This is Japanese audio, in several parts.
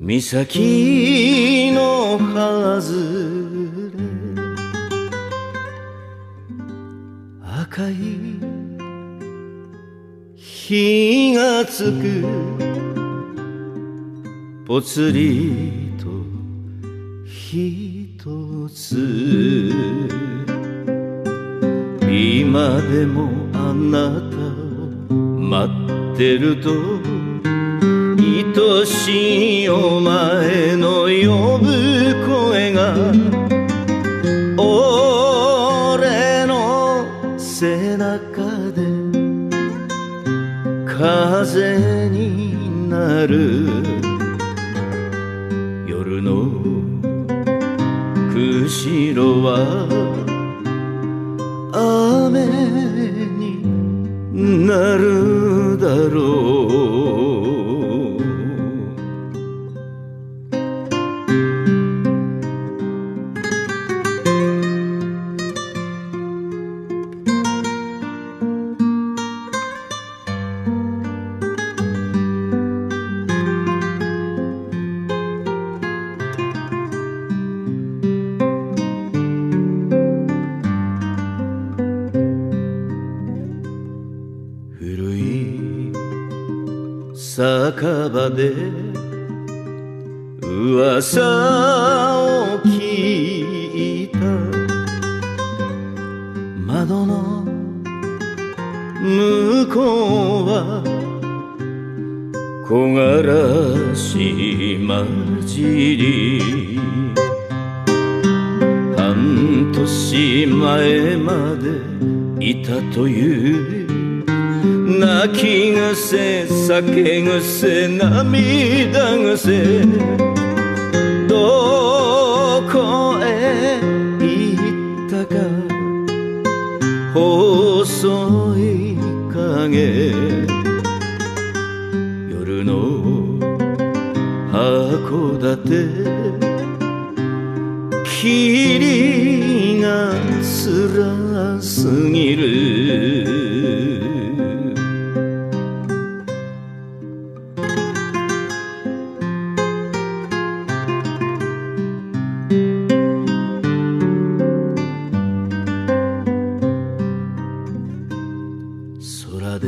岬の外れ赤い火がつくぽつりとひとつ今でもあなたを待ってると愛しいお前の呼ぶ声が俺の背中で風になる夜の釧路は雨になるだろう酒場で噂を聞いた窓の向こうは木枯らし混じり半年前までいたという泣き癖酒癖涙癖どこへ行ったか細い影夜の函館霧が辛すぎる空で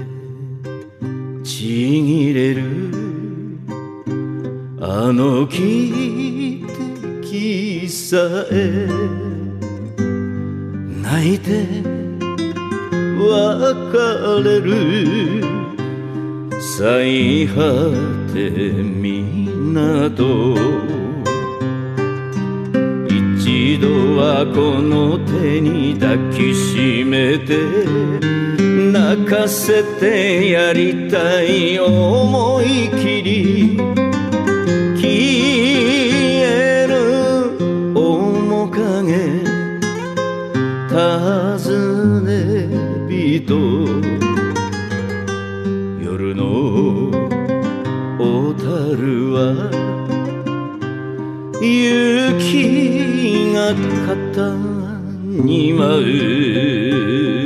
ちぎれるあの汽笛さえ泣いて別れる最果て港一度はこの手に抱きしめて泣かせてやりたい思い切り消える面影尋ね人夜の小樽は雪が肩に舞う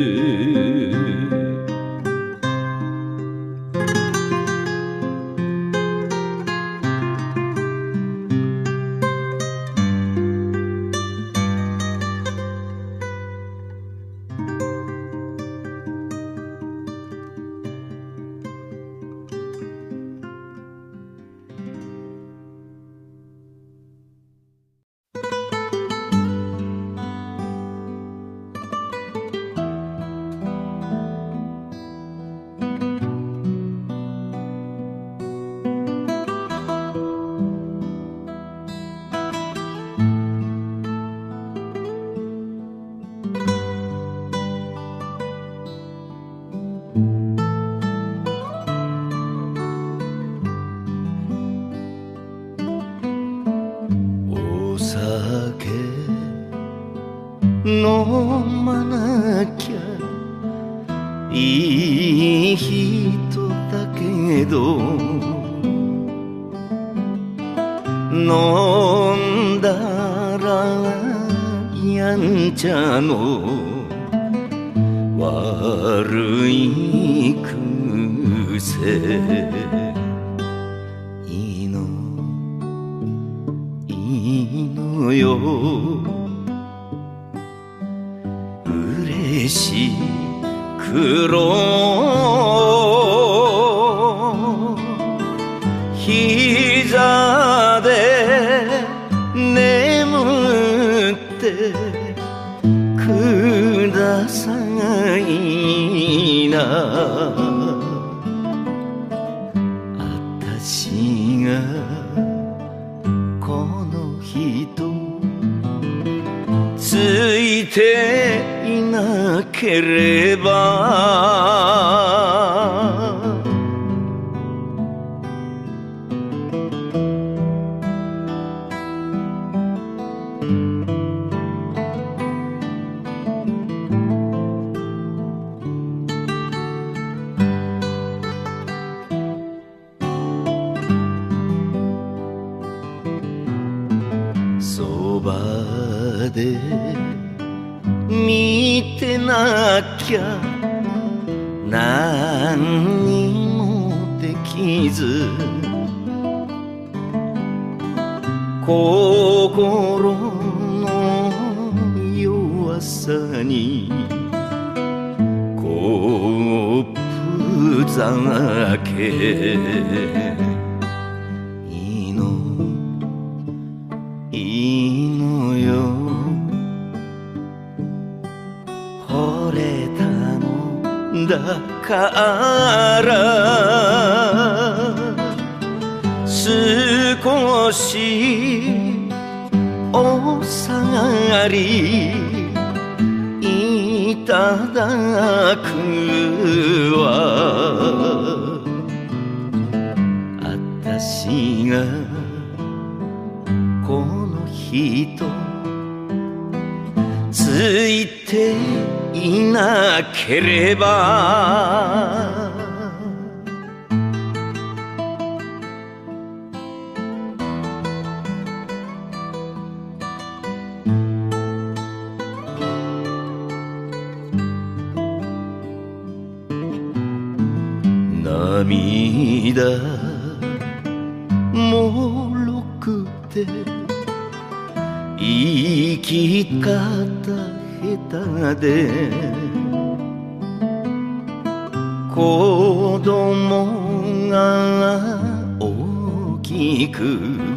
飲まなきゃいい人だけど飲んだらやんちゃの悪い癖命のよ嬉しく膝で眠ってくださいなあたしがこの人ついていなければそばで見てなきゃ何にもできず心の弱さにコップ酒いいのよ惚れたのだから少しお下がりいただくわあたしがこの人ついていなければ涙もろくて生き方下手で子供が大きく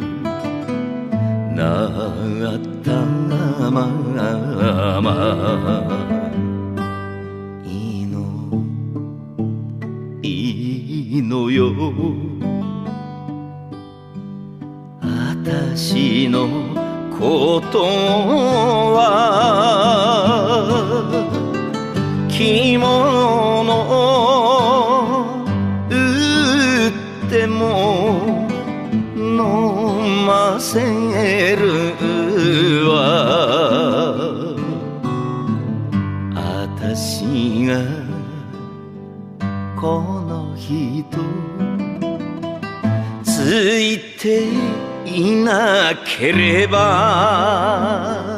なったままいいのよあたしのことは着物売っても飲ませるわあたしがこの人ついていなければ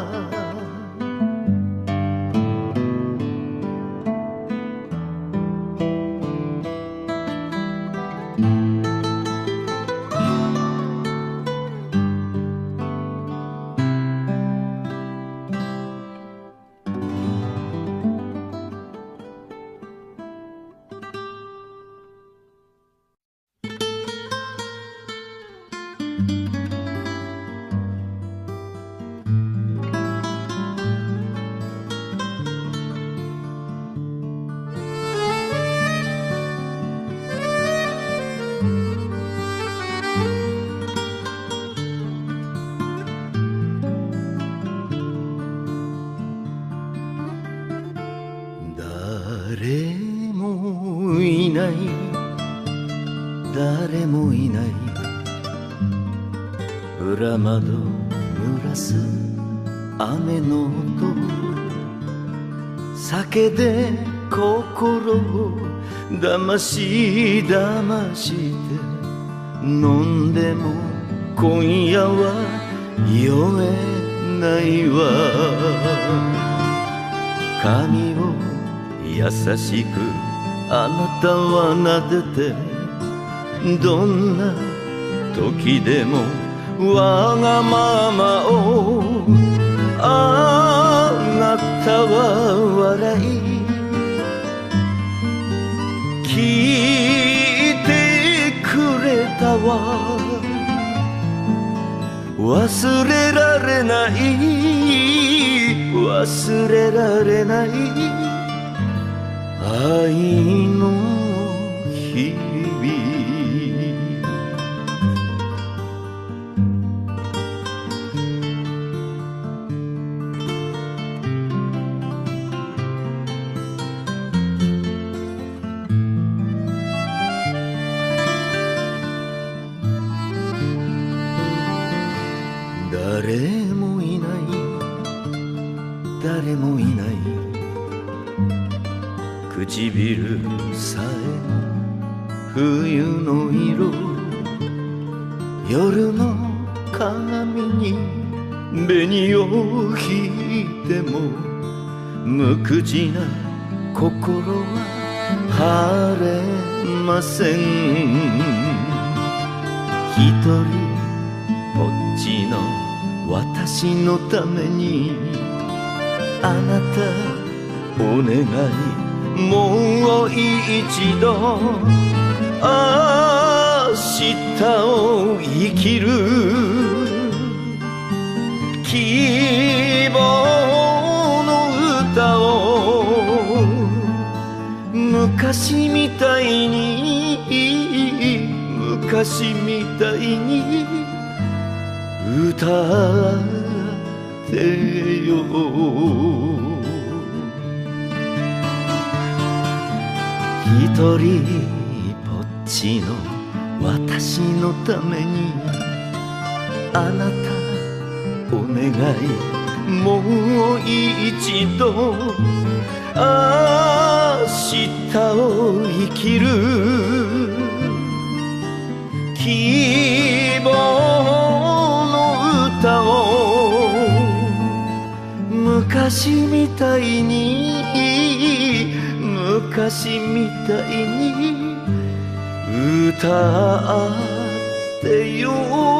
誰もいない誰もいない裏窓濡らす雨の音酒で心を騙し騙して飲んでも今夜は酔えないわ髪を優しくあなたは撫でてどんな時でもわがままをあなたは笑い聞いてくれたわ忘れられない忘れられない愛の日々誰もいない誰もいない唇さえ冬の色夜の鏡に紅を引いても無口な心は晴れません一人ぼっちの私のためにあなたお願いもう一度明日を生きる希望の歌を昔みたいに昔みたいに歌ってよ一人ぼっちの私のためにあなたお願いもう一度明日を生きる希望の歌を昔みたいに昔みたいに歌ってよ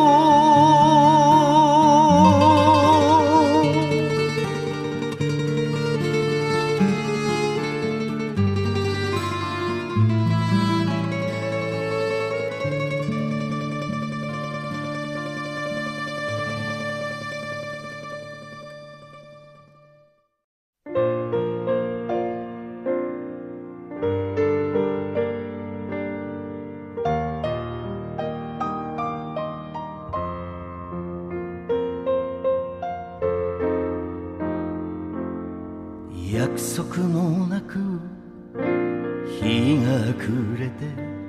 約束もなく日が暮れて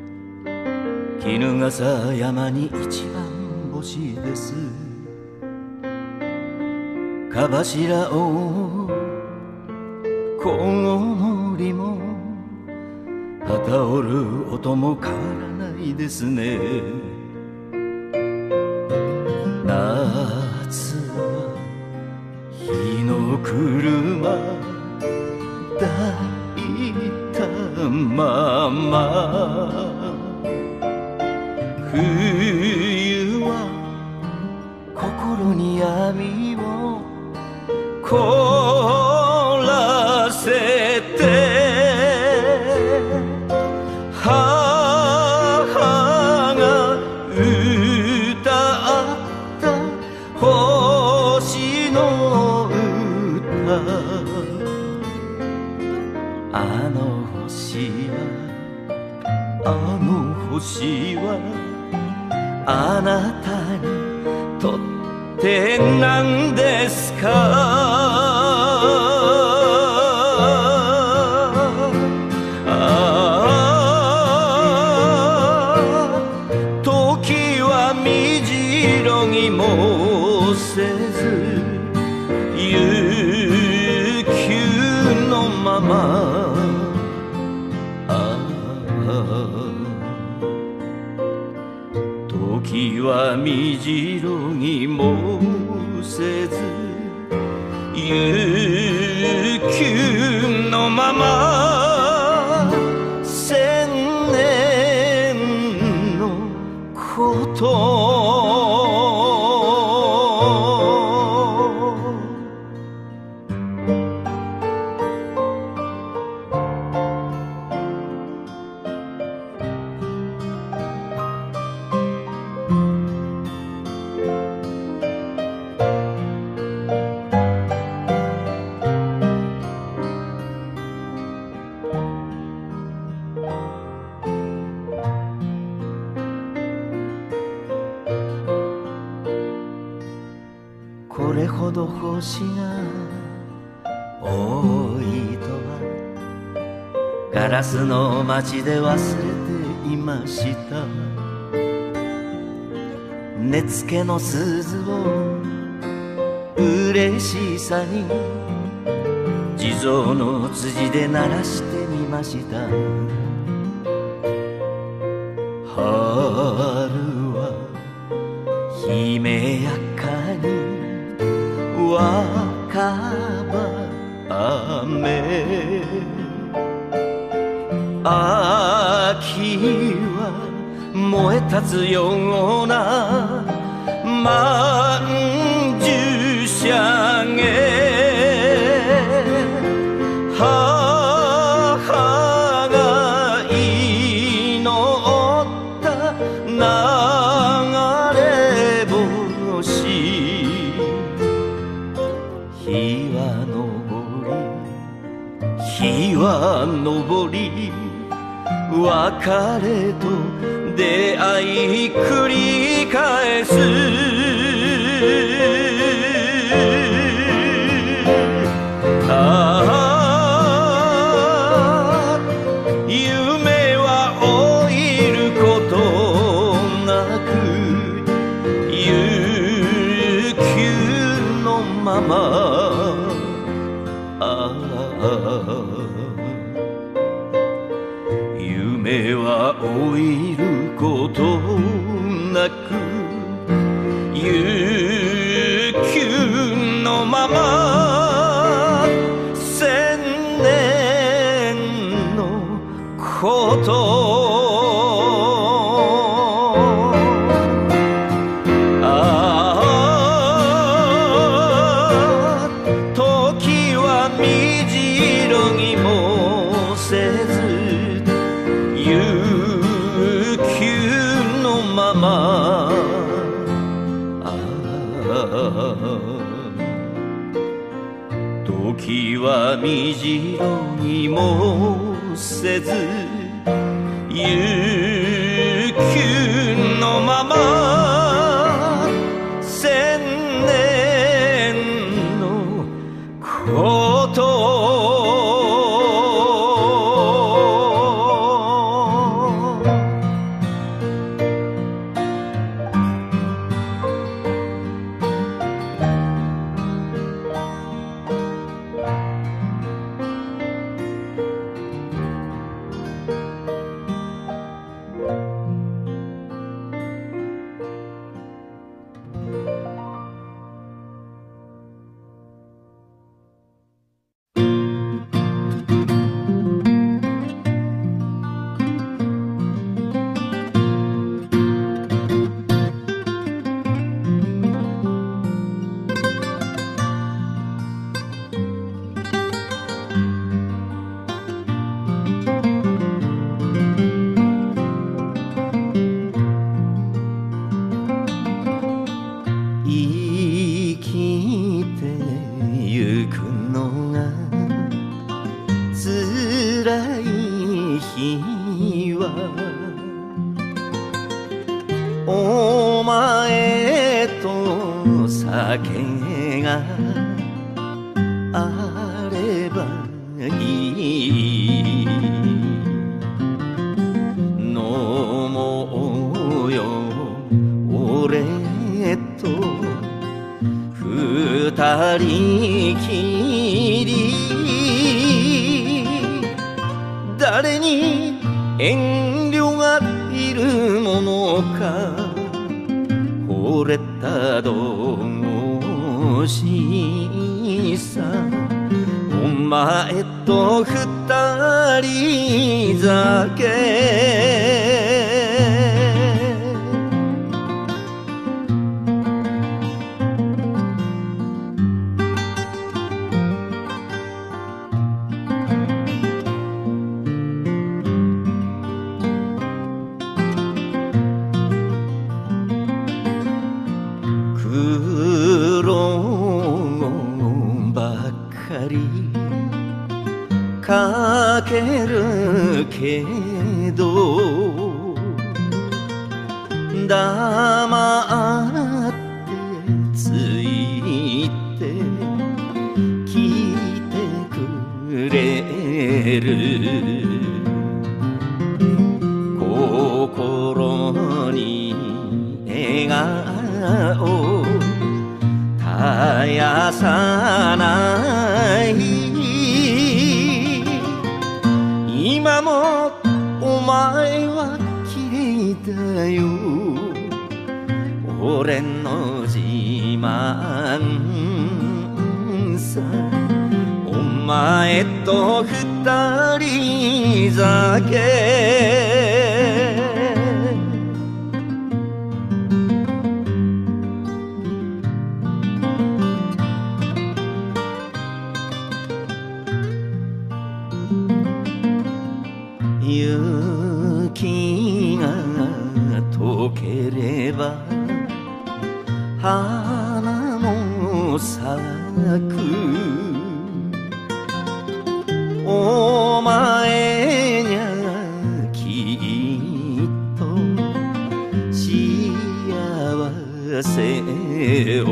衣笠山に一番星ですかばしらをこの森も旗折る音も変わらないですね夏は日の車抱いたまま冬は心に闇を凍らせて母が歌った星の歌あの星はあなたにとって何ですか時はみじろぎもせず悠久のまま時はみじろぎもせず悠久のまま千年のことれほど星が多いとはガラスの街で忘れていました。寝つけの鈴を嬉しさに地蔵の辻で鳴らしてみました。春はひめやかに若葉雨、秋は燃え立つようなまんじゅうしゃげ、母が祈った流れ星、日は昇り別れと出会い繰り返す。夢は老いることなく悠久のまま、夢は老いることなく悠久のまま、千年のこと時はみじろぎもせず悠久のまま、時はみじろぎもせず悠久のまま、千年のことお前と酒があればいい、飲もうよ俺と二人きり、誰に遠慮がいるものか、惚れた同士さ、お前と二人酒。苦労ばかりかけるけど、黙ってついさない今もお前は綺麗だよ俺の自慢さお前と二人酒雪が溶ければ花も咲くお前にゃきっと幸せを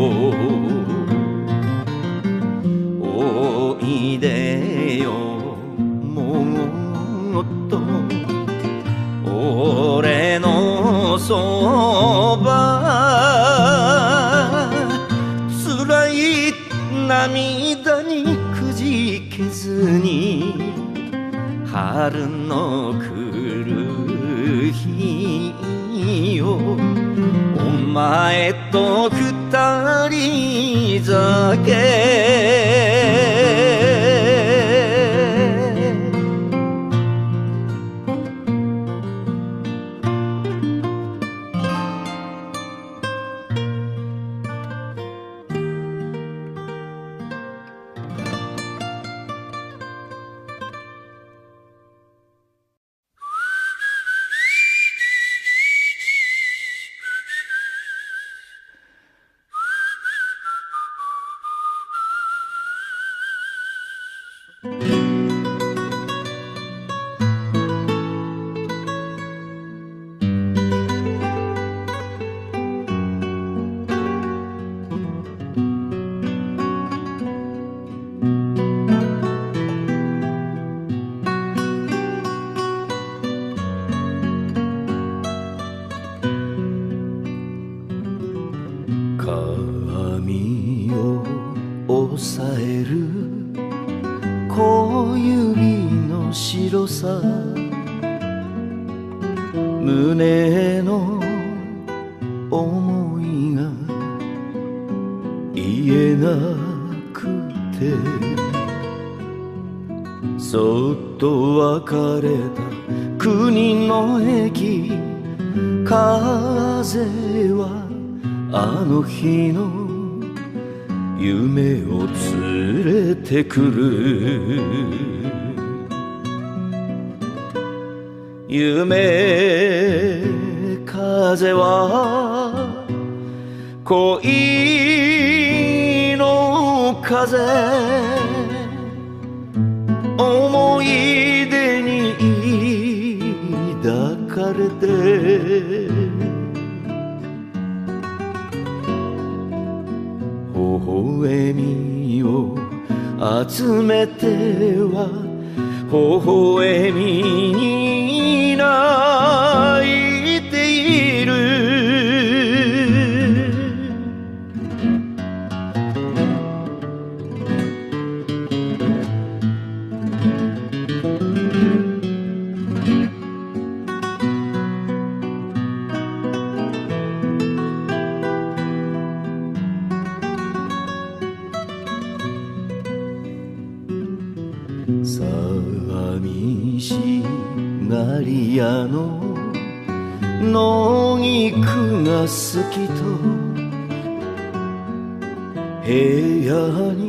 おいでよもっと俺のそば辛い涙にくじけずに春の来る日よお前と二人酒髪を押さえる小指の白さ胸の思いが言えなくてそっと別れた国の駅風はあの日の夢を連れてくる夢風は恋の風思い出に抱かれて微笑みを集めては微笑みに泣いている寂しがり屋の野菊が好きと部屋に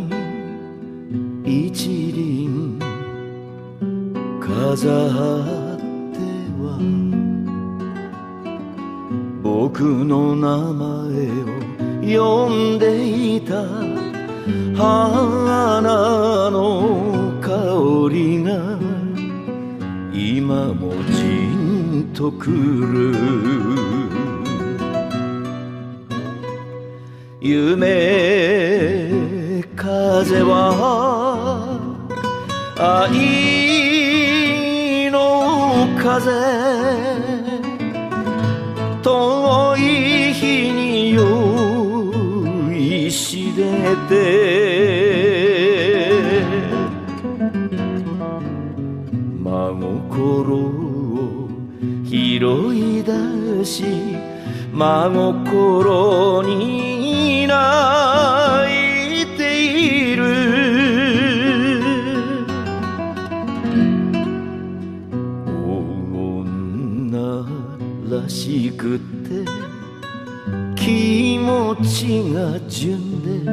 一輪飾っては僕の名前を呼んでいた花の香りが今もじんとくる夢風は愛の風遠い日に酔いしでて真心を拾い出し真心に泣いている女らしくて気持ちが純で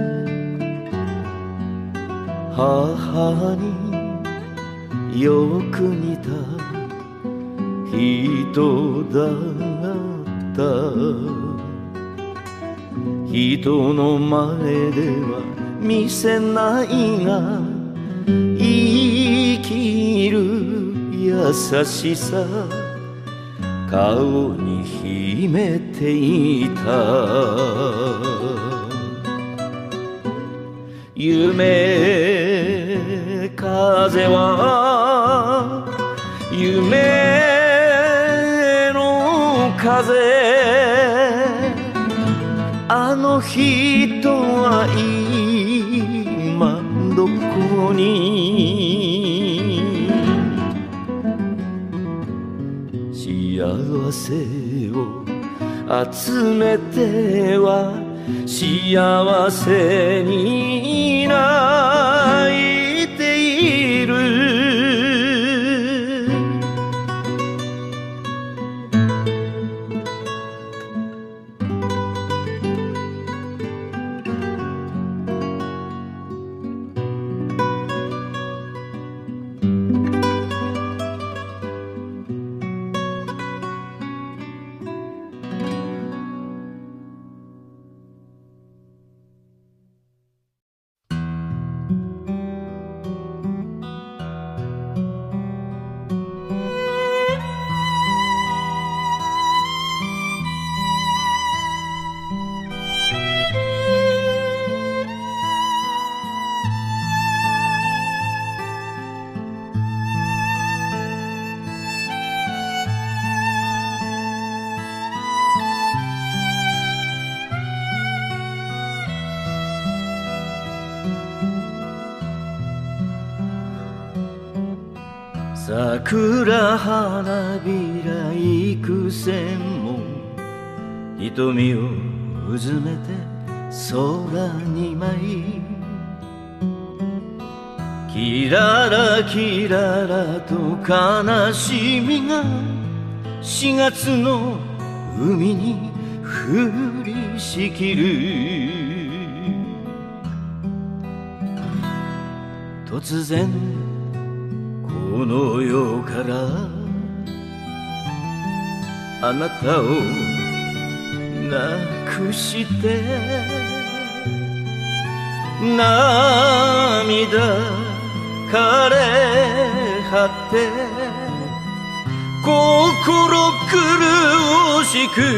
母によく似た人だった人の前では見せないが生きる優しさ顔に秘めていた夢風は夢の風あの人は今どこに幸せを集めては幸せに泣いている桜花びら幾千も瞳をうずめて空に舞いキララキララと悲しみが4月の海に降りしきる突然この世からあなたをなくして涙枯れ果て心苦しく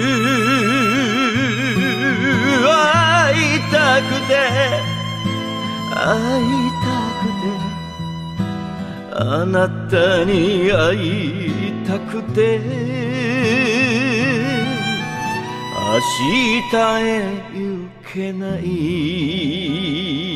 会いたくて会いたくてあなたに会いたくて明日へ行けない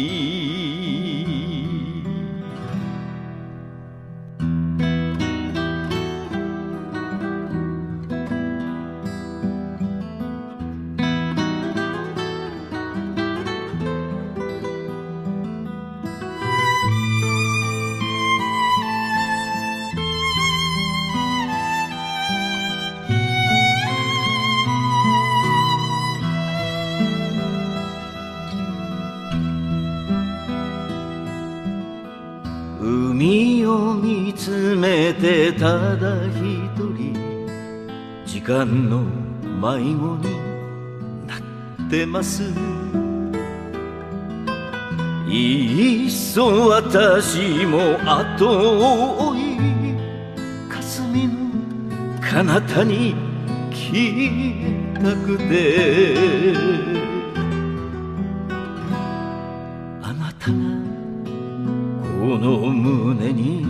海を見つめてただ一人時間の迷子になってますいっそ私も後を追い霞む彼方に消えたくてあなたがこの胸に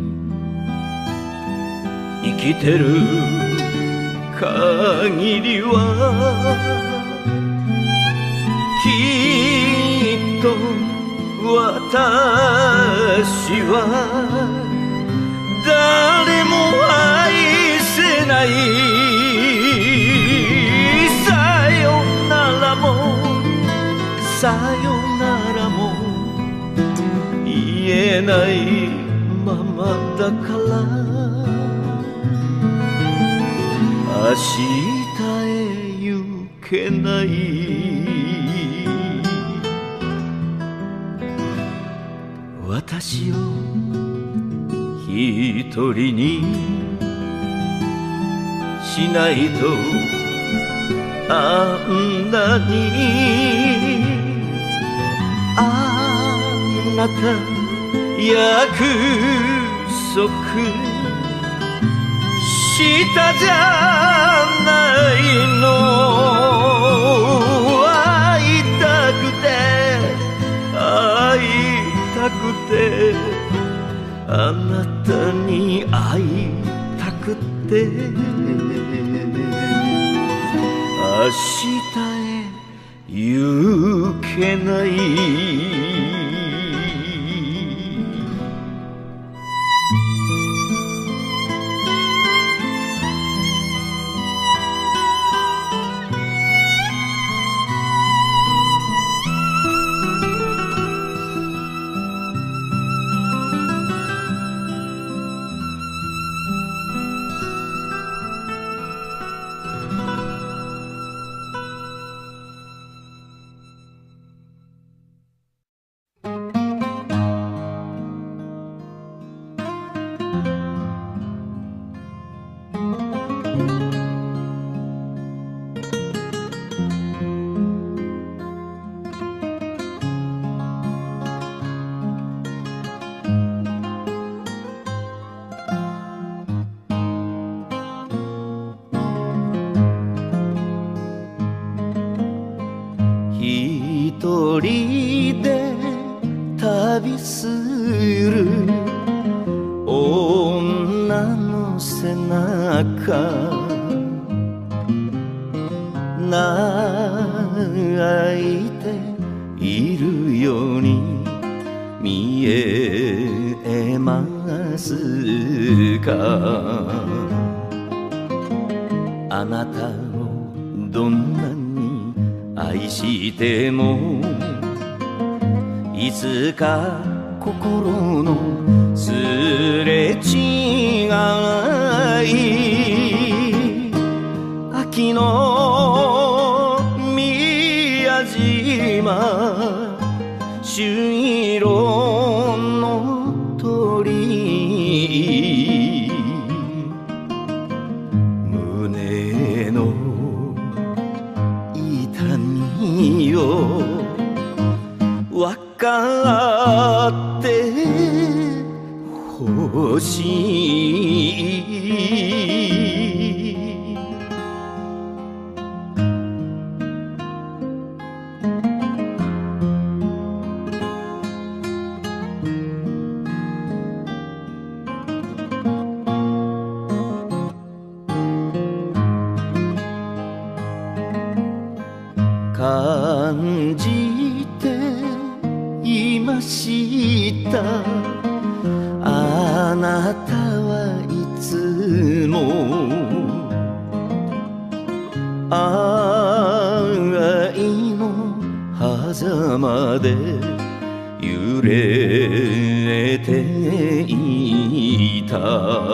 生きてる限りはきっと私は誰も愛せないさよならもさよならも言えないままだから明日へ行けない私を一人にしないとあんなにあなた約束したじゃないの会いたくて会いたくてあなたに会いたくて明日へ行けない一人で旅する女の背中泣いているように見えますかあなたをどんなに愛してもいつか心のすれ違い秋の宮島朱色の鳥胸の痛みを分かってほしい感じていましたあなたはいつも愛の狭間で揺れていた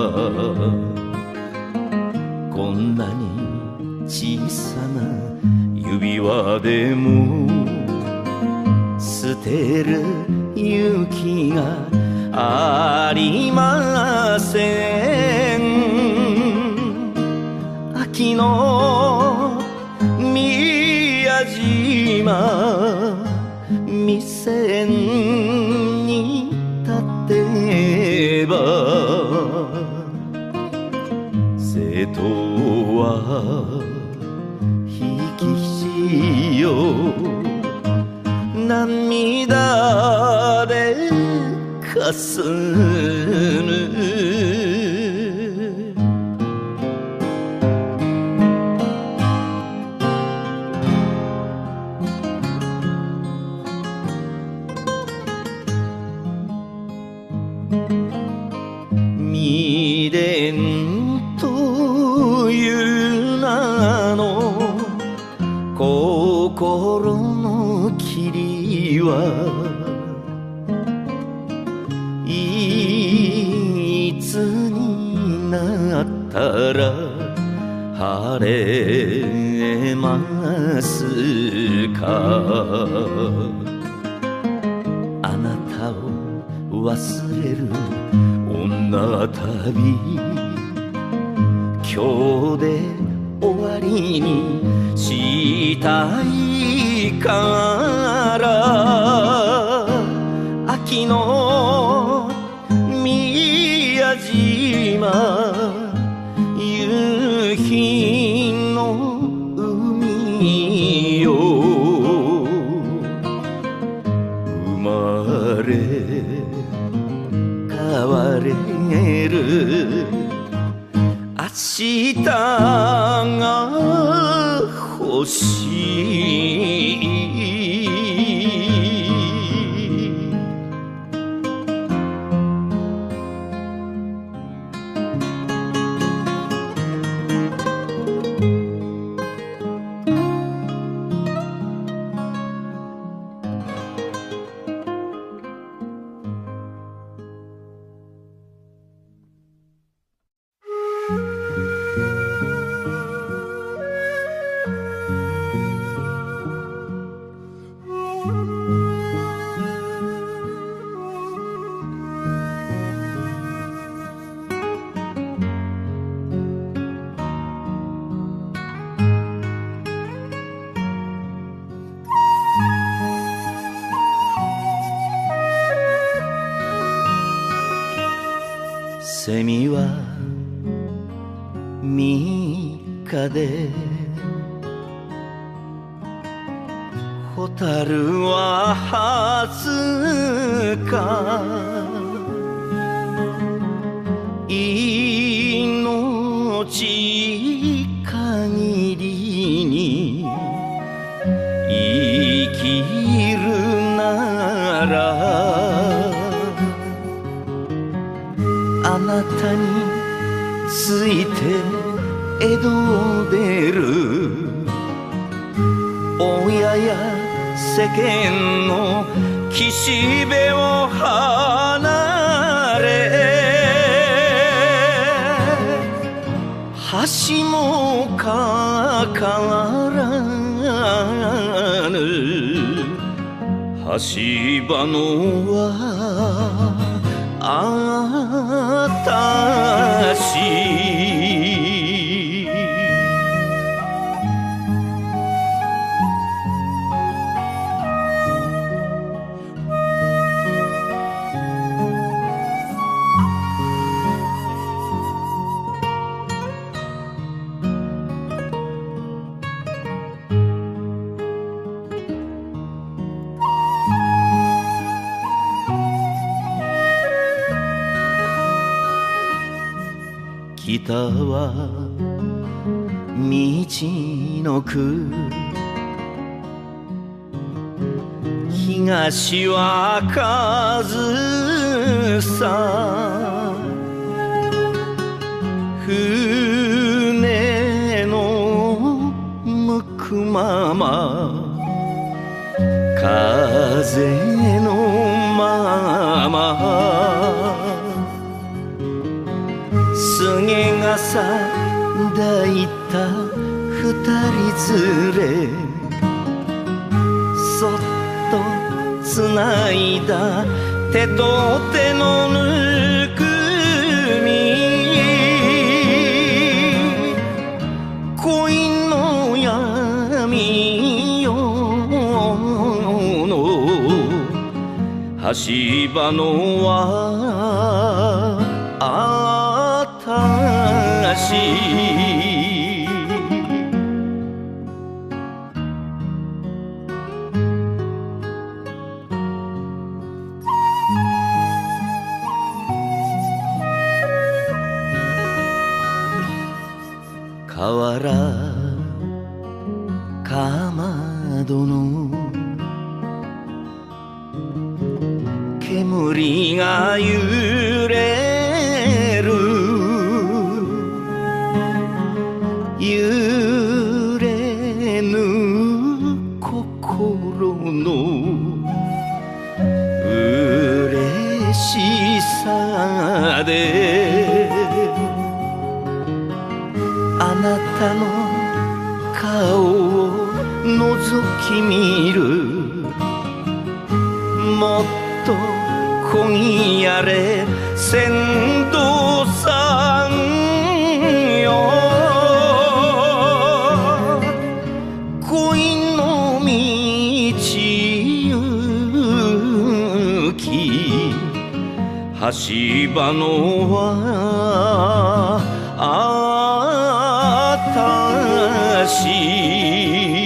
こんなに小さな指輪でも捨てる勇気がありません秋の宮島店に立てば瀬戸は引き潮涙でかすむ心の霧はいつになったら晴れますか。あなたを忘れる女旅、今日で終わりにしたいから秋の宮島夕日の海よ生まれ変われる明日が欲しい。セミは三日で蛍は20日命限りに生きるならあなたについて江戸を出る親や世間の岸辺を離れ橋もかからぬ橋場のはあたし北は道のく東は上総船の向くまま風のまますげ傘抱いた二人連れそっとつないだ手と手のぬくみ恋の闇夜の橋場のはあたし瓦かまどの煙が揺れる揺れぬ覗き見る。もっとこぎやれ船頭さんよ。恋の道行き橋場のはあたし。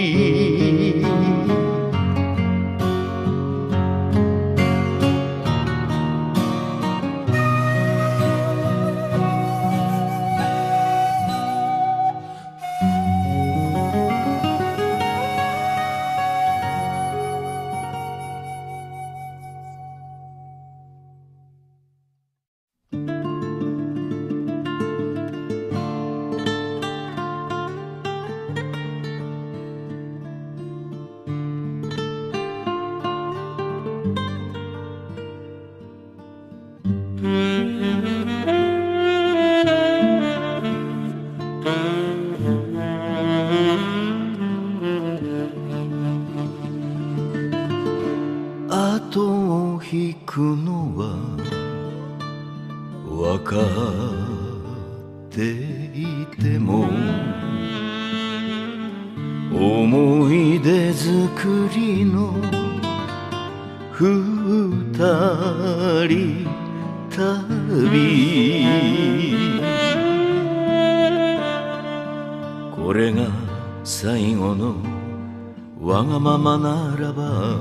後を引くのは分かっていても、思い出作りの二人旅。これが最後のわがままならば、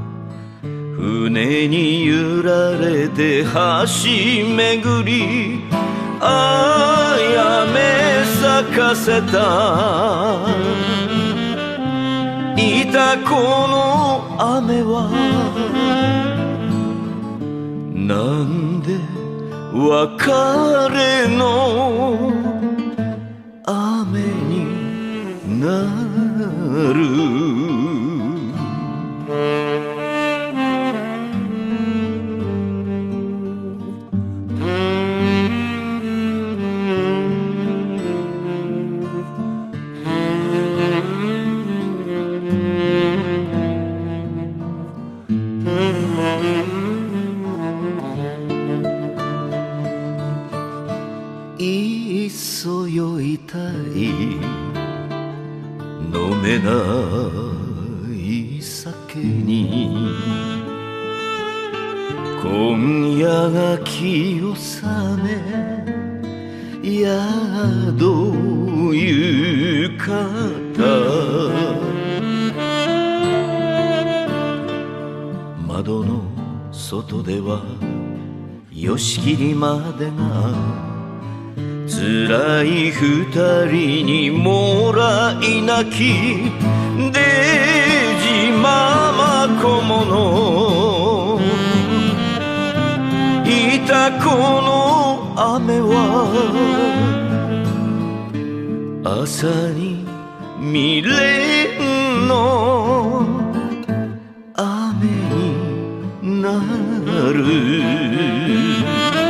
船に揺られて橋巡り、あやめ咲かせた潮来の雨は、なんで別れの雨になる。急いたい飲めない酒に、今夜が気を覚め宿ゆかた。窓の外ではよしきりまでが、辛い二人にもらい泣き。デジママ小物、潮来の雨は朝に未練の雨になる。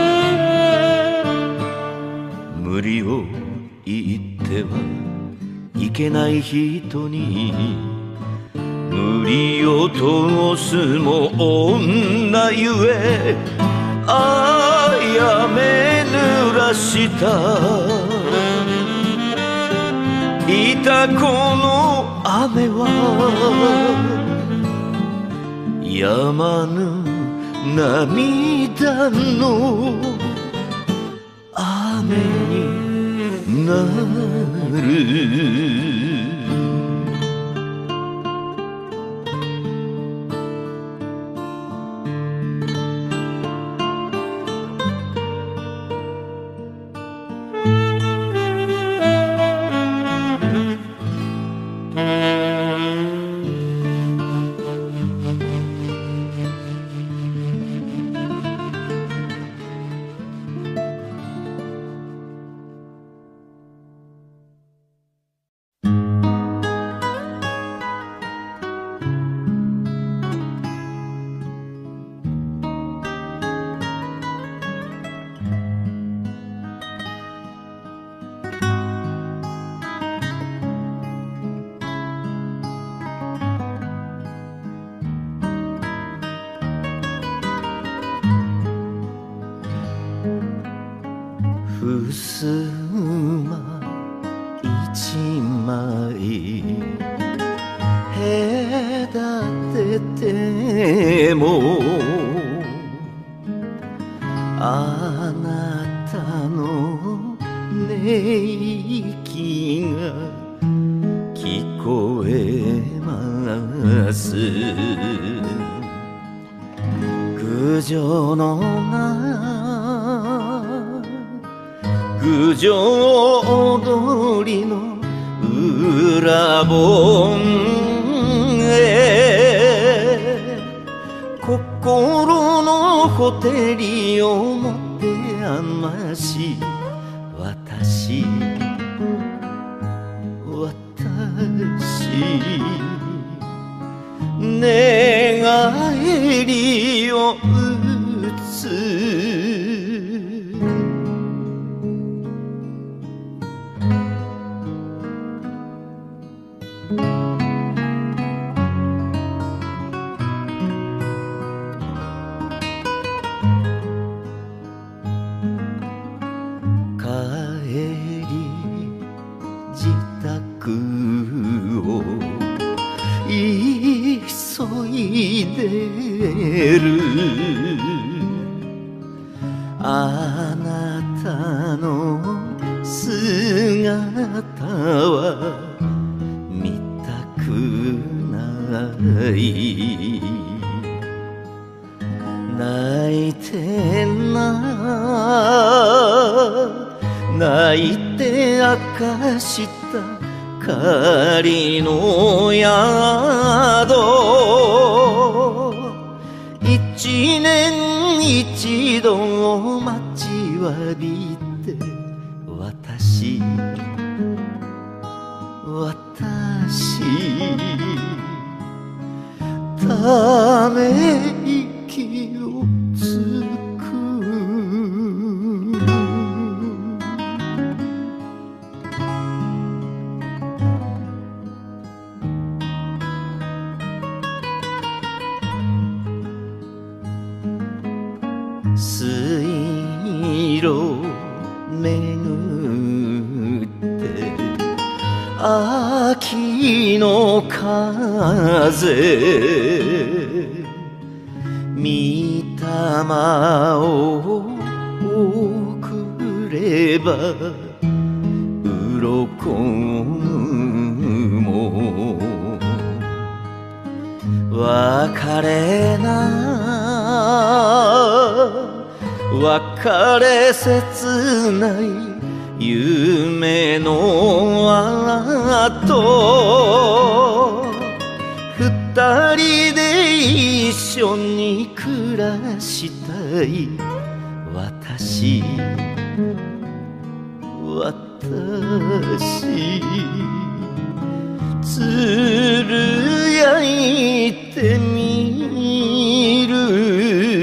無理を言ってはいけない人に、無理を通すも女ゆえ、あやめ濡らした潮来の雨は、止まぬ涙の雨になる。 もあなたの寝息が聞こえます郡上の郡上踊りの裏盆へ心のほてりを持て余し私寝返りを打つあなたの姿は見たくない泣いて泣いて明かした仮の宿一年一度を待ちわびて私ため息をつく水路巡って秋の風御霊を送れば鱗も別れ切ない夢の後二人で一緒に暮らしたい私つる焼いてみる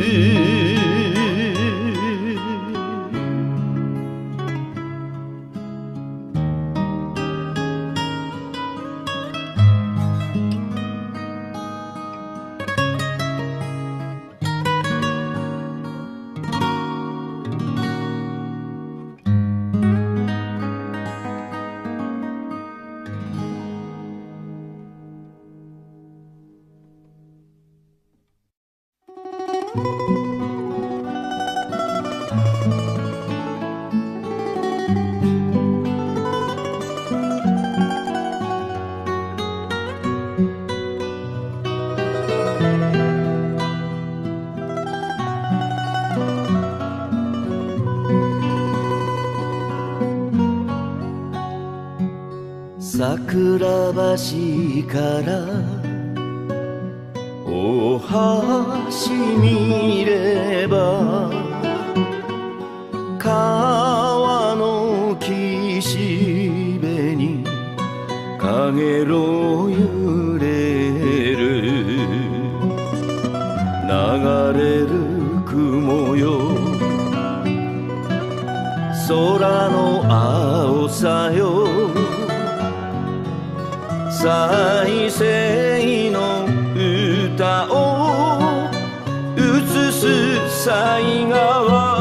桜橋からお橋見れば川の岸辺にかげろう揺れる流れる雲よ空の青さよ再生の歌を映す犀川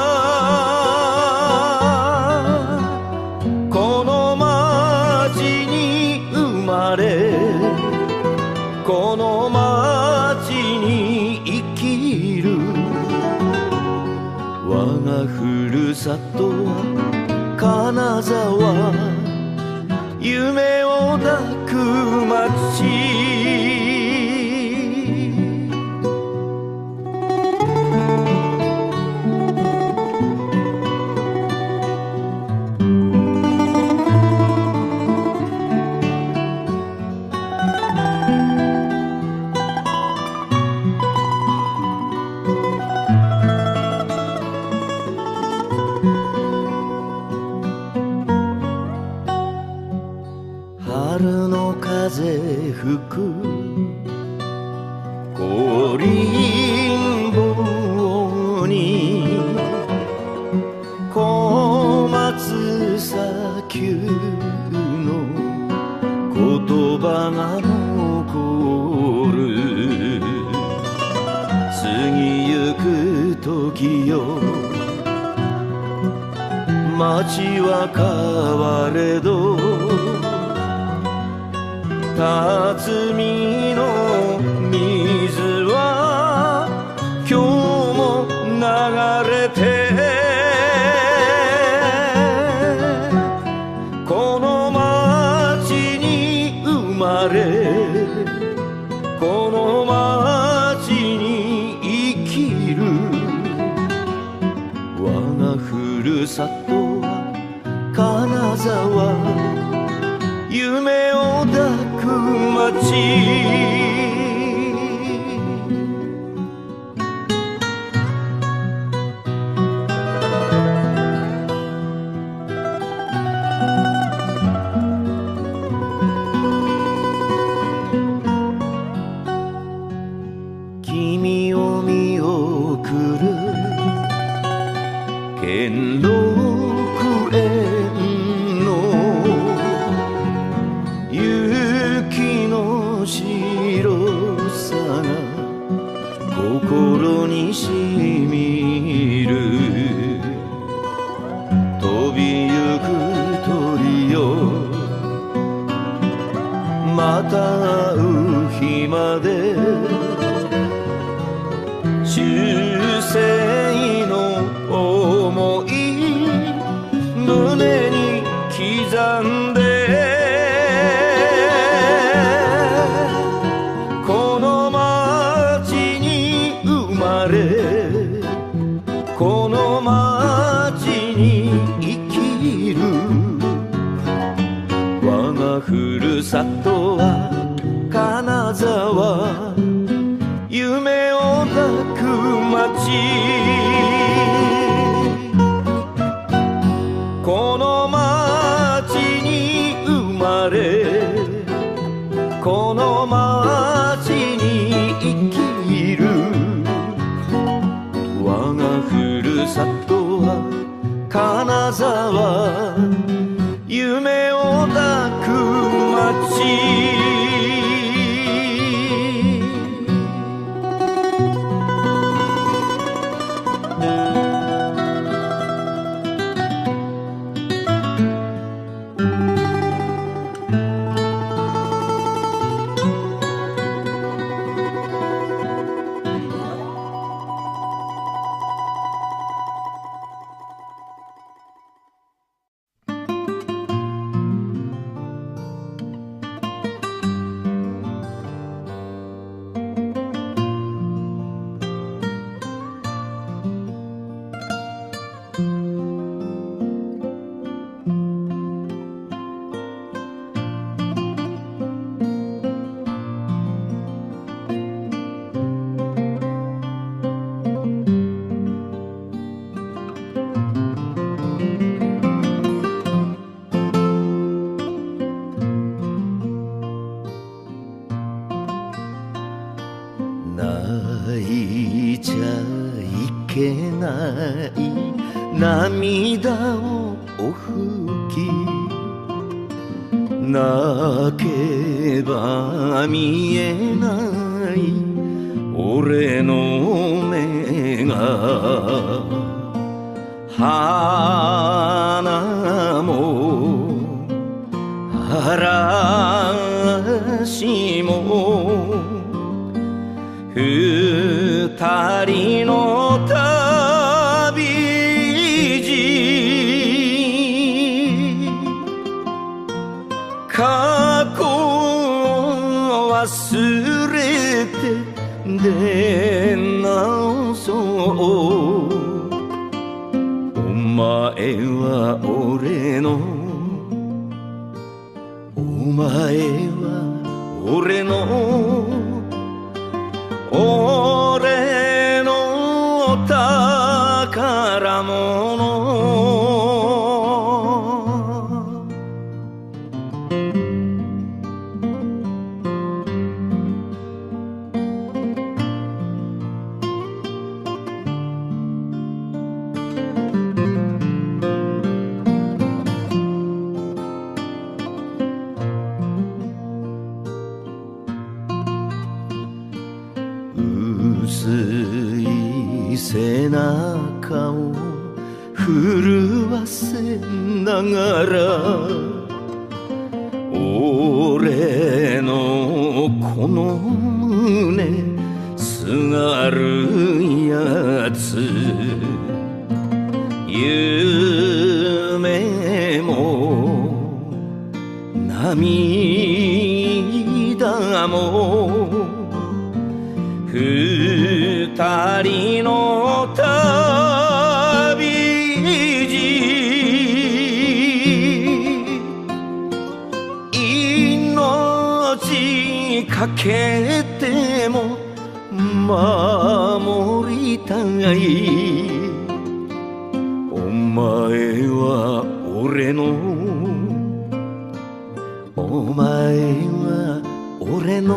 この街に生まれこの街にさとは金沢、夢を抱く街。春の風吹く高林坊に小松砂丘の言葉が残る。過ぎゆく時よ街は変われど辰巳の水は今日も流れてこの街に生まれこの街に生きる。我がふるさとは金沢、夢を抱く街。君を見送る兼六園の雪の白さが心にしみる。飛びゆく鳥よまた会う日まで終生の想い胸に刻んでこの街に生まれこの街に生きる。我がふるさとは金沢、夢を抱く街。この街に生まれこの街に生きる。我がふるさとは金沢、夢を抱く街。泣いちゃいけない涙をお拭き、泣けば見えない俺の目が、花も嵐も二人の旅路忘れて出直そう。お前は俺の、お前は俺の、俺の宝物。薄い背中を震わせながら、俺のこの胸すがるやつ、夢も涙も二人の旅路、命かけても守りたい。お前は俺の、お前は俺の、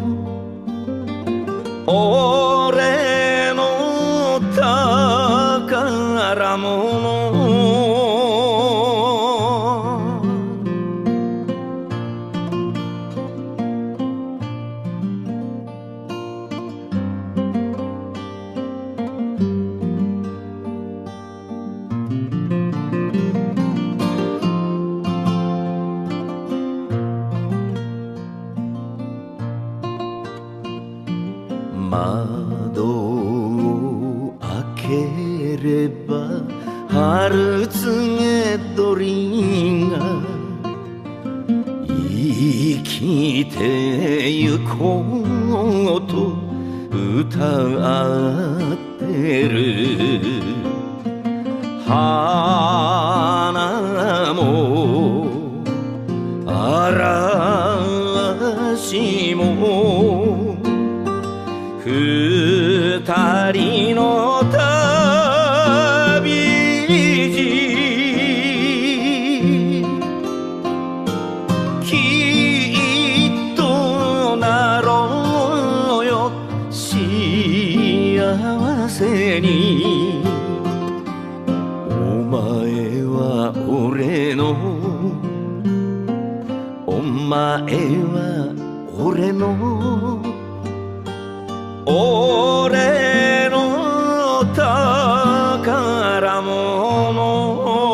俺の宝物。窓を開ければ春告げ鳥が生きてゆこうと歌ってる。花も嵐も二人の旅路、きっとなろうよ幸せに。お前は俺の、お前は俺の、俺の宝物。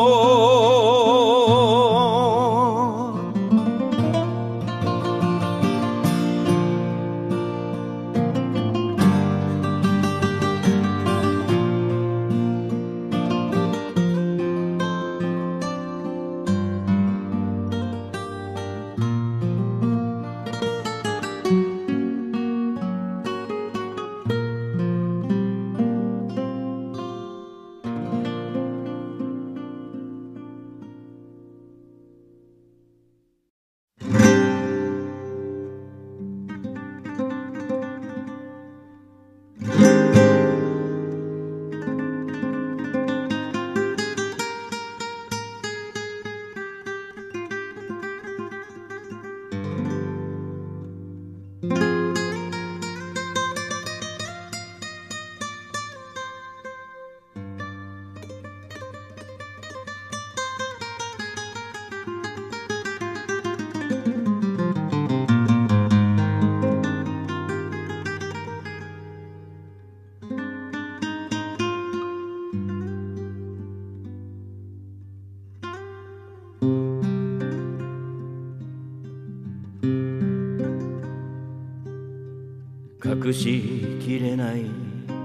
隠しきれない移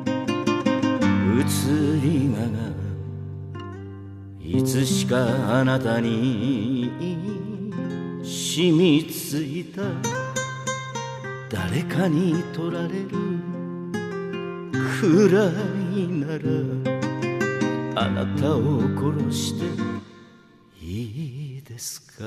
り香がいつしかあなたに染みついた。 誰かに取られるくらいならあなたを殺していいですか。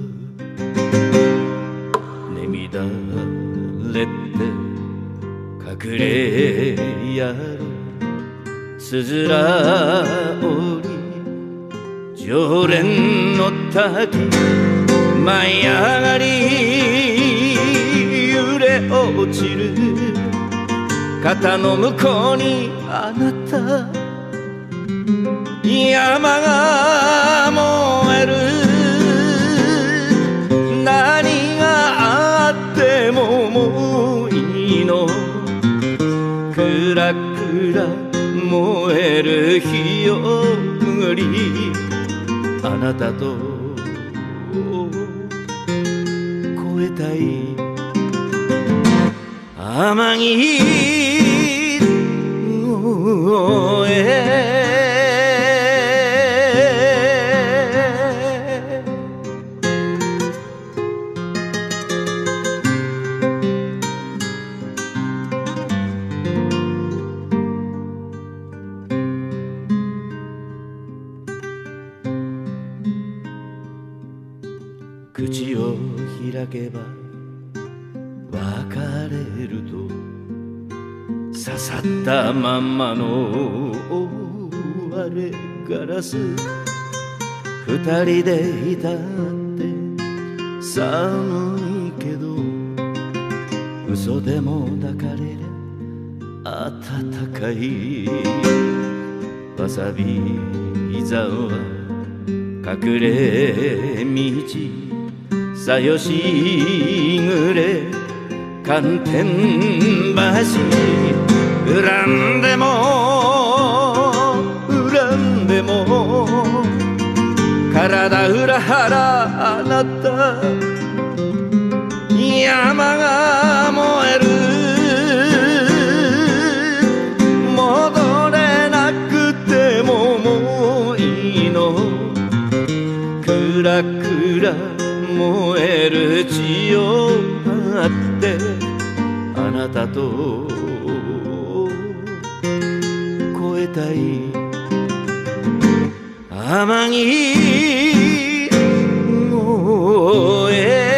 眠だれて隠れやるつづら折り常連の滝舞い上がり揺れ落ちる肩の向こうにあなた山が燃える何があってももういいのくらくら燃える日よりあなたと越えたい天城越え口を開けば別れると刺さったまんまの割れガラス二人でいたって寒いけど嘘でも抱かれりゃ暖かいわさびざは隠れ道さよしぐれ寒天橋恨んでも恨んでも体裏腹あなた山が燃える戻れなくてももういいのくらくら燃える血を張ってあなたと越えたい天城越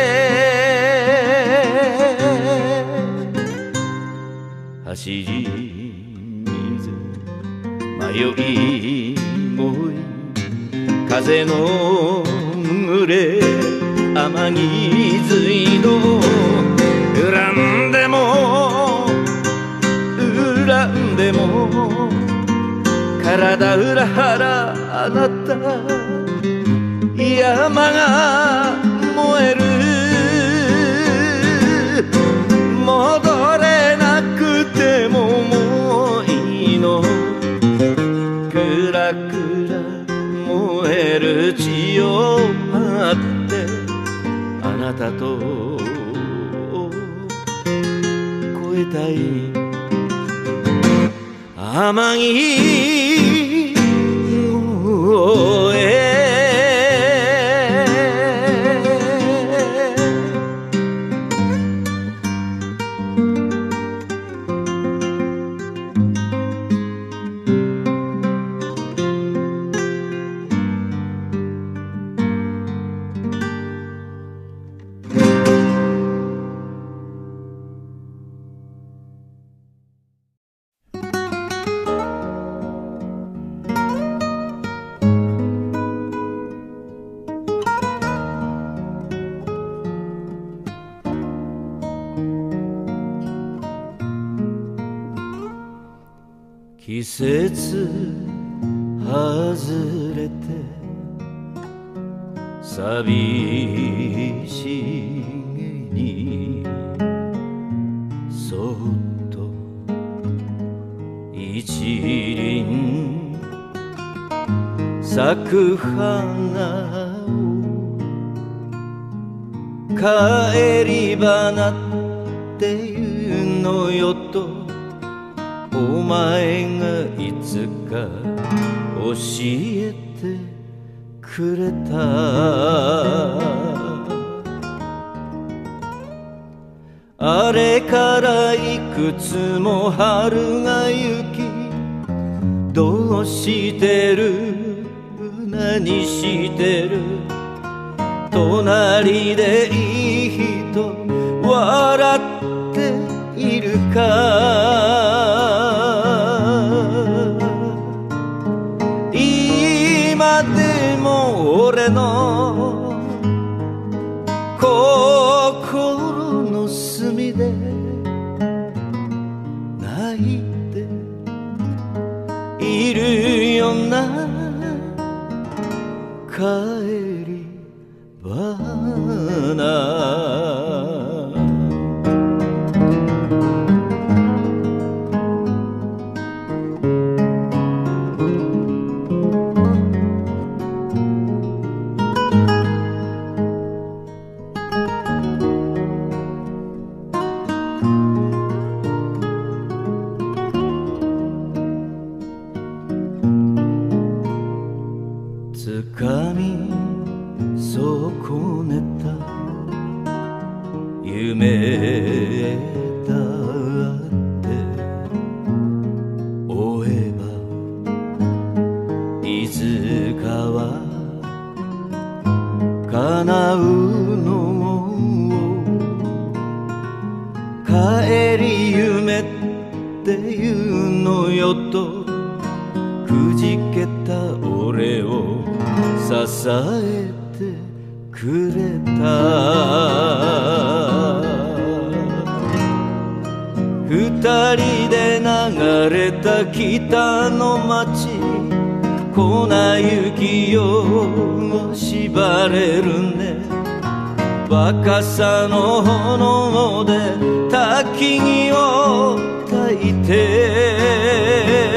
え走り水迷いもい風の群れ天城水道恨んでも恨んでも体裏腹あなた山が燃える戻れなくてももういいのくらくら燃える血を張ってあなたと越えたい天城越え季節外れて寂しげにそっと一輪咲く花を帰り花っていうのよとお前がいつか教えてくれたあれからいくつも春が行き、どうしてる何してる、隣でいい人笑っているか、今でも俺の心の隅で泣いているよな、帰り花。つかみ損ねた夢だって追えばいつかは叶うの、帰り夢っていうのよとくじけた俺を支えてくれた。二人で流れた北の街、粉雪よ縛れるね、若さの炎で焚き木を焚いて、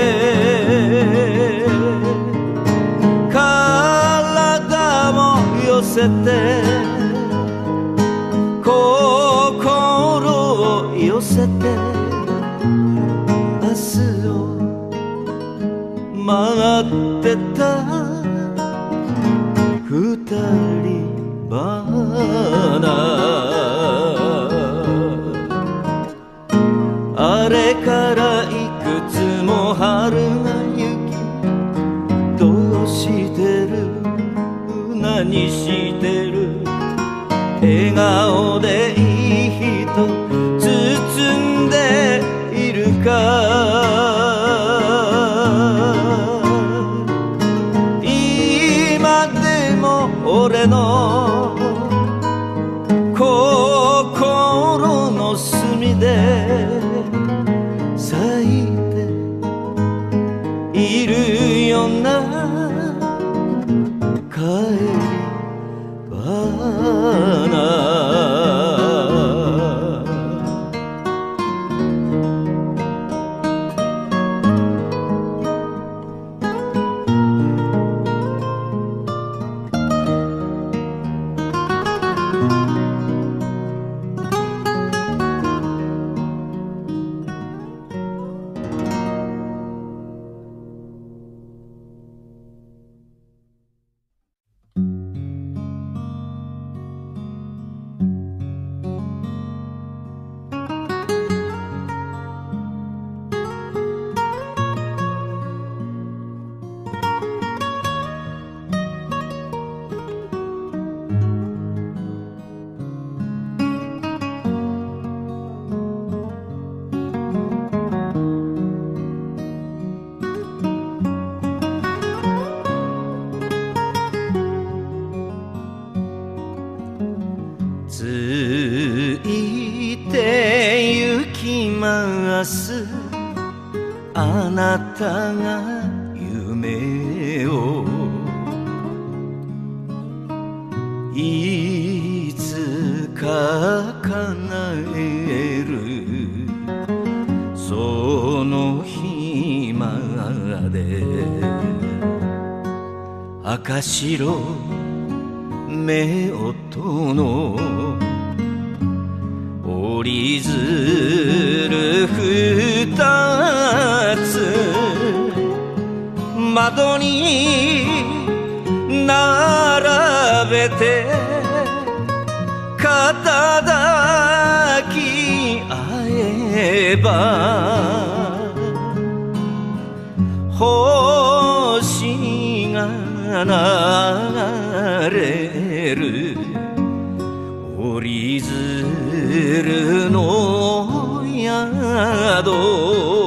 体も寄せて心を寄せて、明日を待ってた二人花。あれからいくつも春が行き、どうしてる何してる、笑顔でいい人包んでいるか、今でも俺の心の隅で咲いているよな、帰り花。ついてゆきますあなたが夢を、いつか叶えるその日まで、赤白夫婦の折り鶴二つ、窓に並べて肩抱きれば星が流れる折り鶴の宿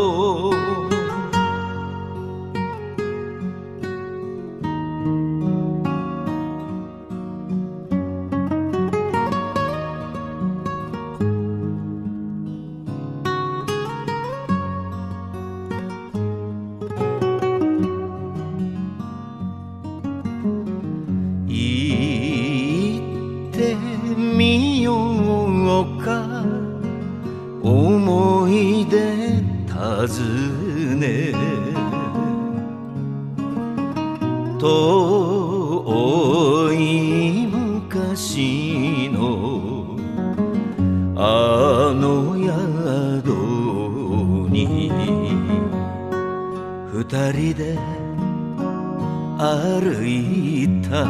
みようか思い出尋ね遠い昔のあの宿に二人で歩いた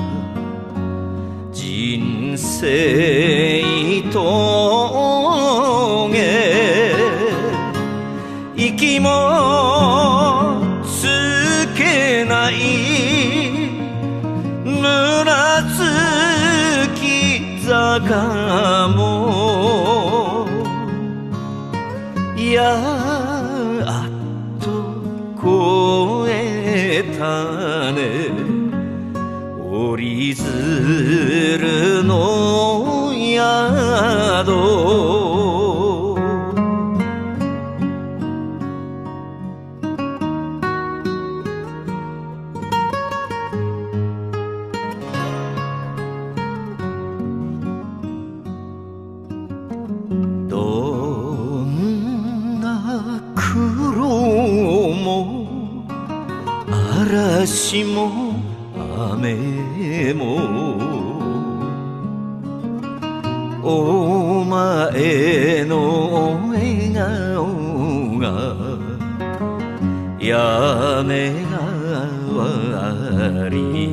人生峠息もつけない紫坂もやっと越えたね折り鶴の宿どんな苦労も嵐も雨もお前の笑顔がやめがわり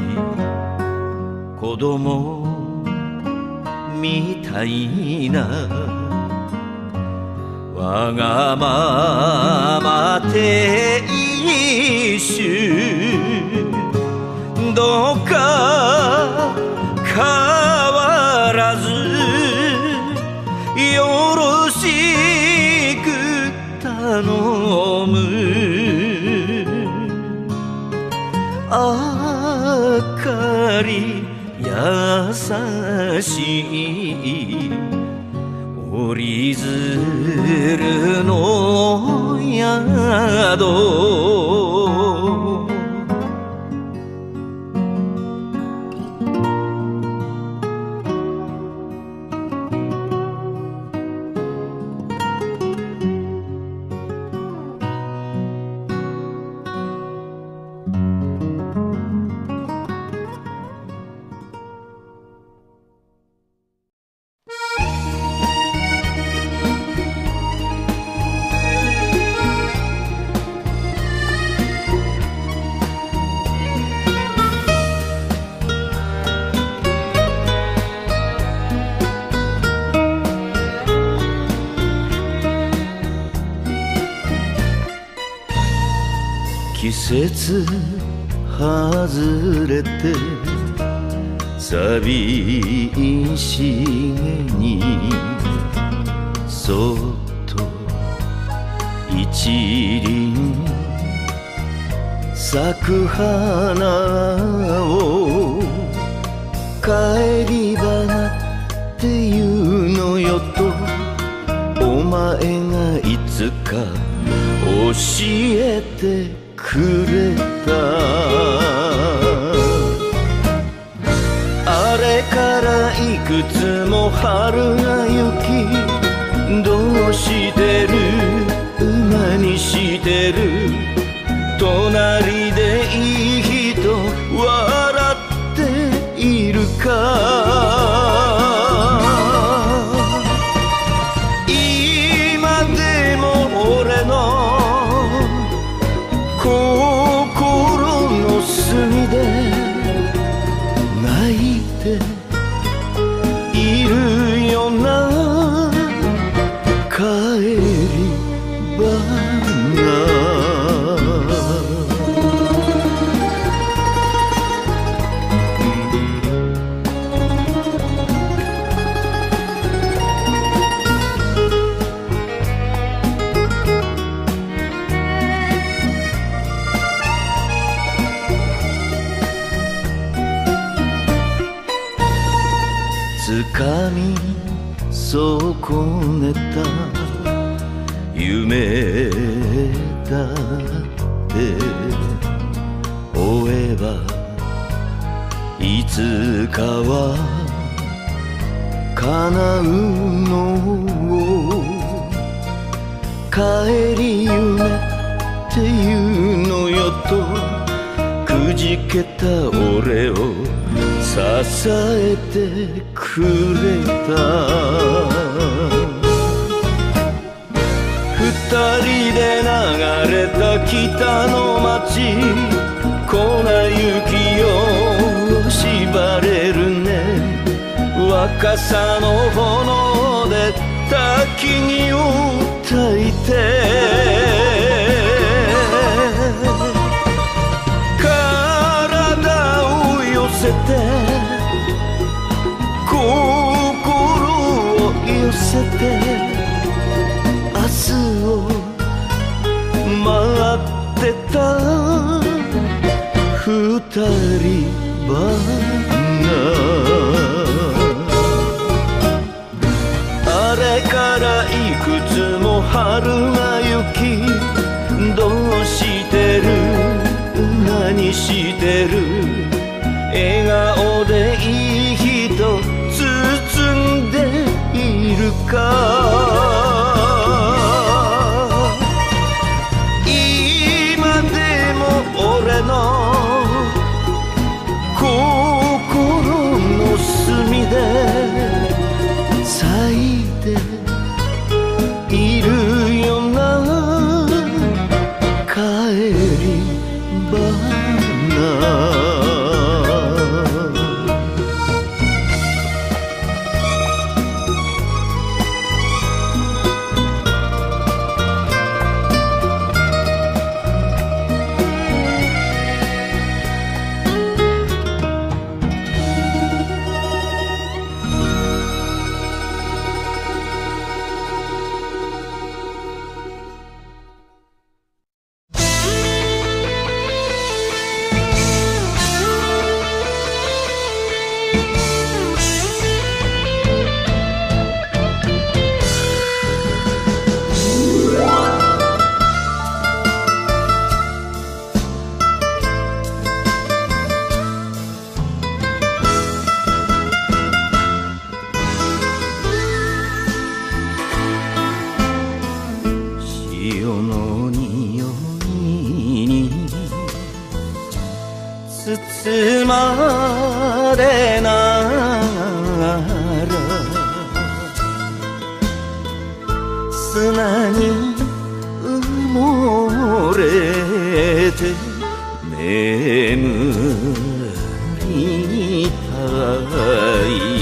子供みたいなわがまま亭主どうか変わらずよろしく頼む明かり優しい折り鶴の宿季節外れて寂しげにそっと一輪咲く花を帰り花っていうのよとお前がいつか教えてくれたあれからいくつも春が行きどうしてる何してる隣でいい人笑っているか今でも俺の心の隅で泣いているよな帰損ねた夢だって追えばいつかは叶うの。帰り夢っていうのよとくじけた俺を支えてくれた。二人で流れた北の街、粉雪よ縛れるね。若さの炎で焚き木を焚いて、体を寄せて心を寄せて明日を待ってた二人あれからいくつも春が行き、どうしてる何してる、笑顔でいい人包んでいるか。今でも俺の心の隅で咲いているよな帰り花。潮の匂いに包まれながら砂に埋もれて眠りたい。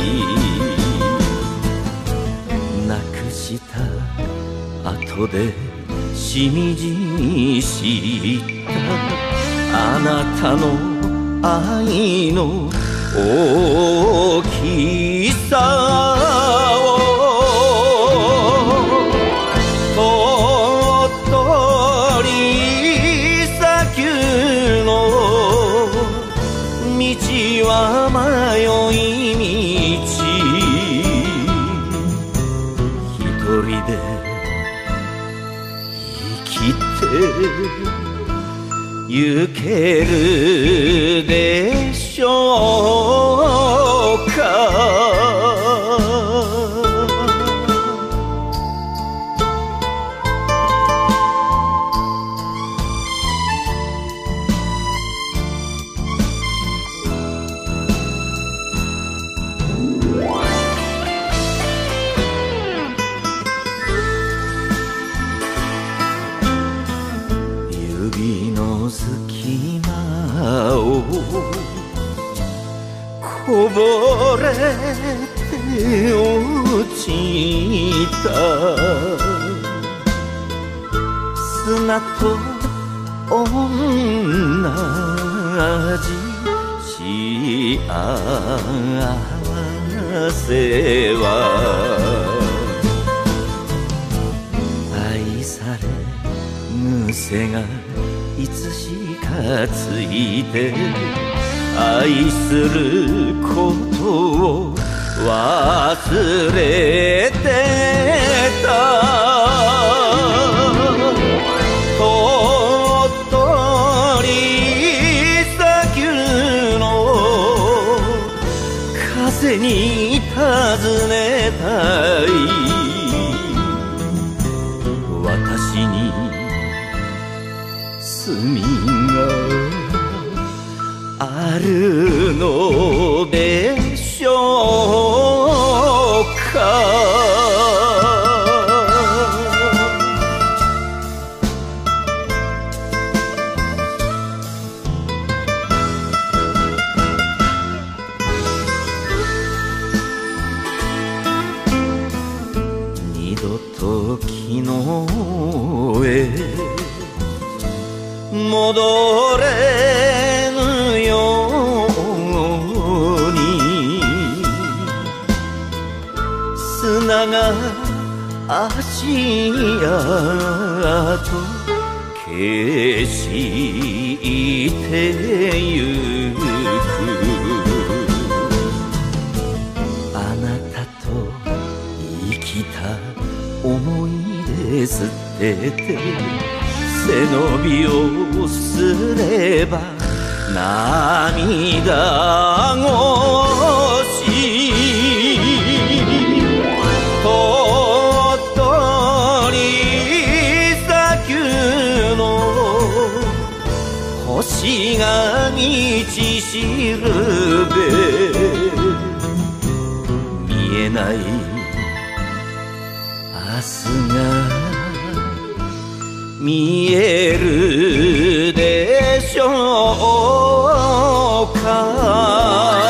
なくした後でしみじみ知ったあなたの愛の大きさを、鳥取砂丘の道は迷い道、一人で行けるでしょうか。指の隙間をこぼれて落ちた砂と同じ幸せは愛され癖がいつしかついて愛することを忘れてみがあるのでしょうか。二度と昨日へ戻れぬように砂が足跡消してゆく。あなたと生きた思い出捨てて背伸びをすれば涙越し鳥取砂丘の星が道しるべ見えない明日が見えるでしょうか。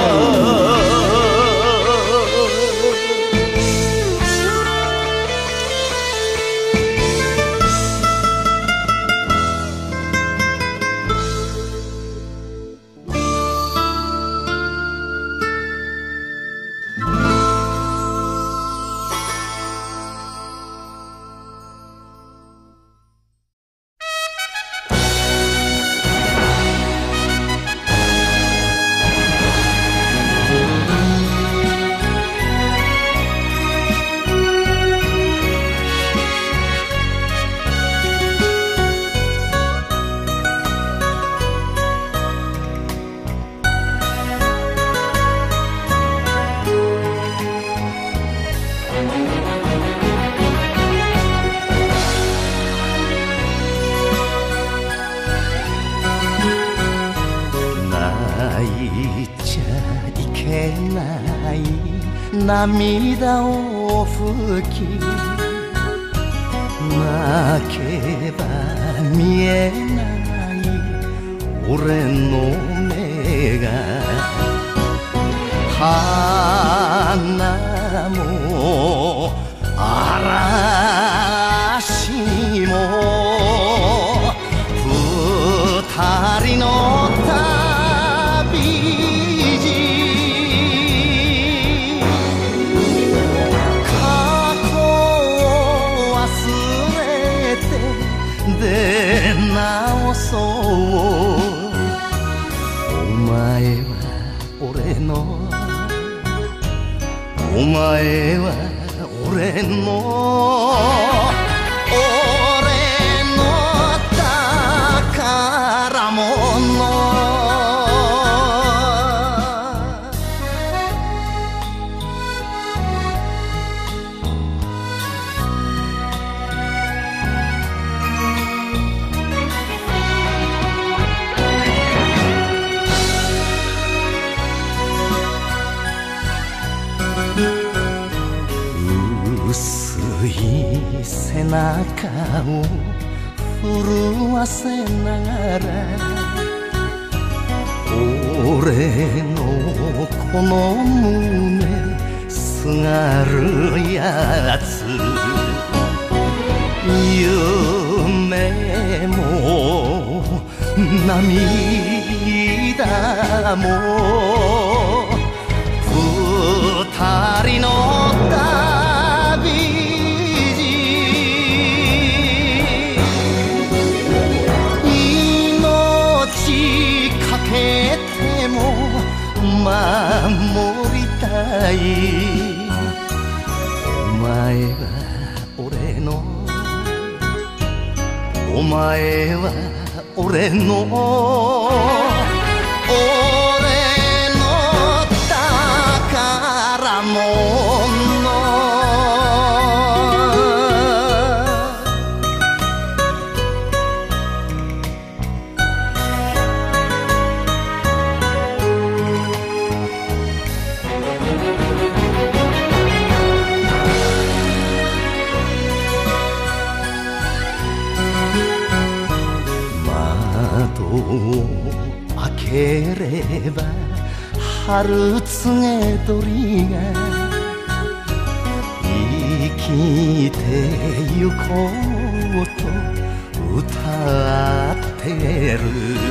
涙を拭き泣けば見えない俺の目が花も嵐も二人の直そう。お前は俺のお前は俺の宝物。背中を震わせながら俺のこの胸すがるやつ夢も涙も二人の守りたい。お前は俺のお前は俺の宝物。 ければ春告げ鳥が生きてゆこうと歌ってる。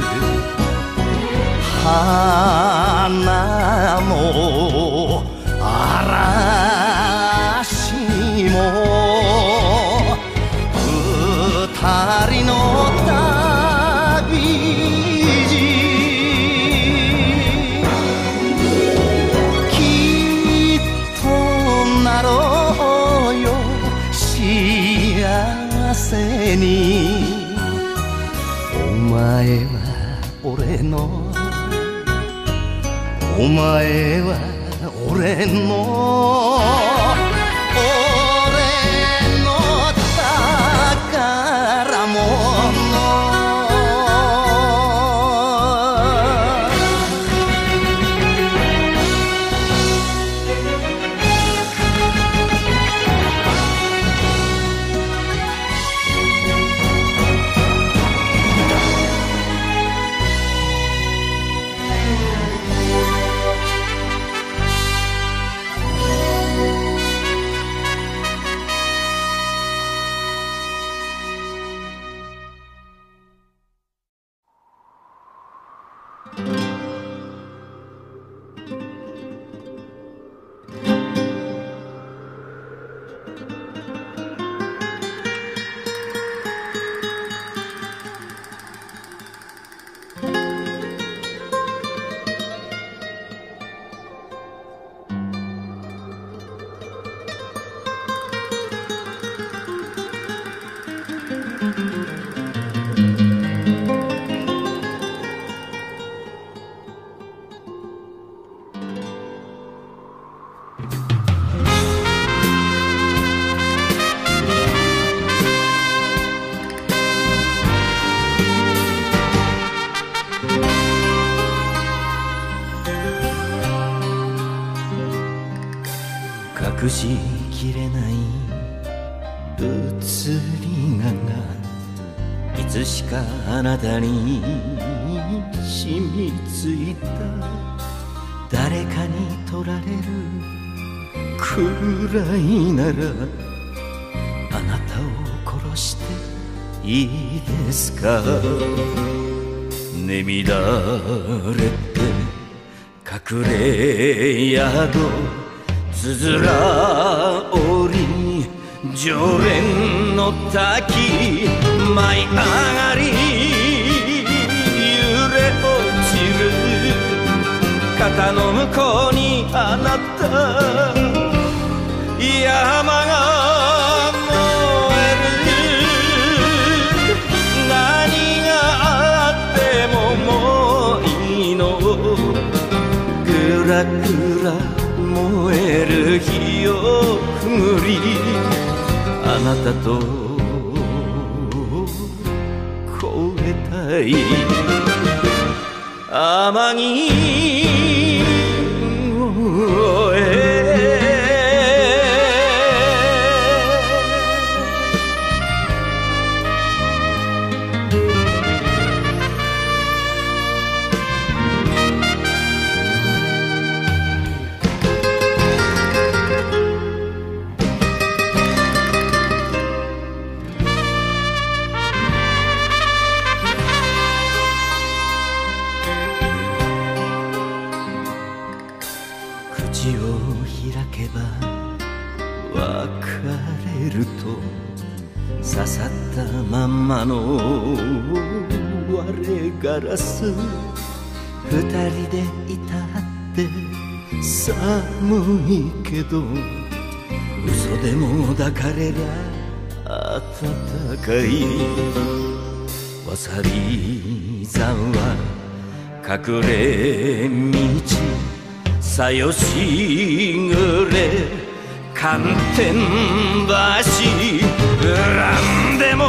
花も嵐も二人の旅路、きっとなろうよ幸せに。お前は俺の、お前は俺の、俺の宝物。隠しきれない移りがいつしかあなたに染みついた。誰かに取られるくらいならあなたを殺していいですか。眠だれて隠れ宿つづら折り常連の滝舞い上がり揺れ落ちる肩の向こうにあなた山が燃える。何があってももういいの。ぐらぐら燃える火をくぐりあなたと越えたい。天城越え口を開けば別れると刺さったまんまの割れガラス。二人でいたって寒いけど嘘でも抱かれりゃ暖かい。わさび山は隠れ道さよしぐれ寒天橋恨んでも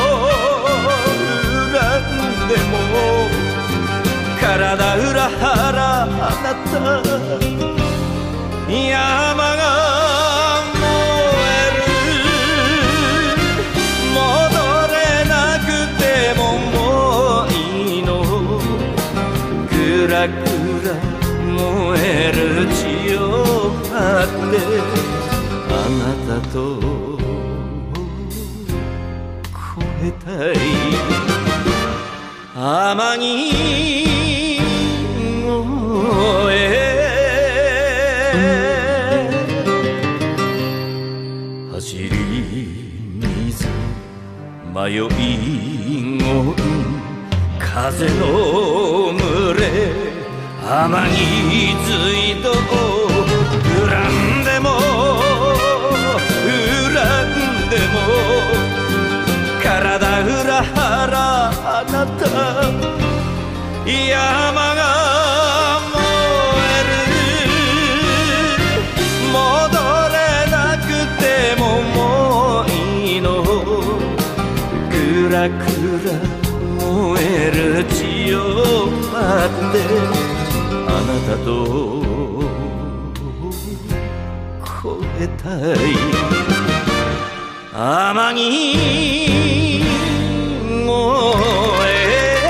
恨んでも体裏腹あなた山が燃える。戻れなくてももういいの。ぐと越えたい天城越え走り水迷いご風の群れ天城水道恨んでも恨んでも体裏腹あなた山が燃える戻れなくてももういいのぐらぐら燃える血を張ってあなたと越えたい天城越え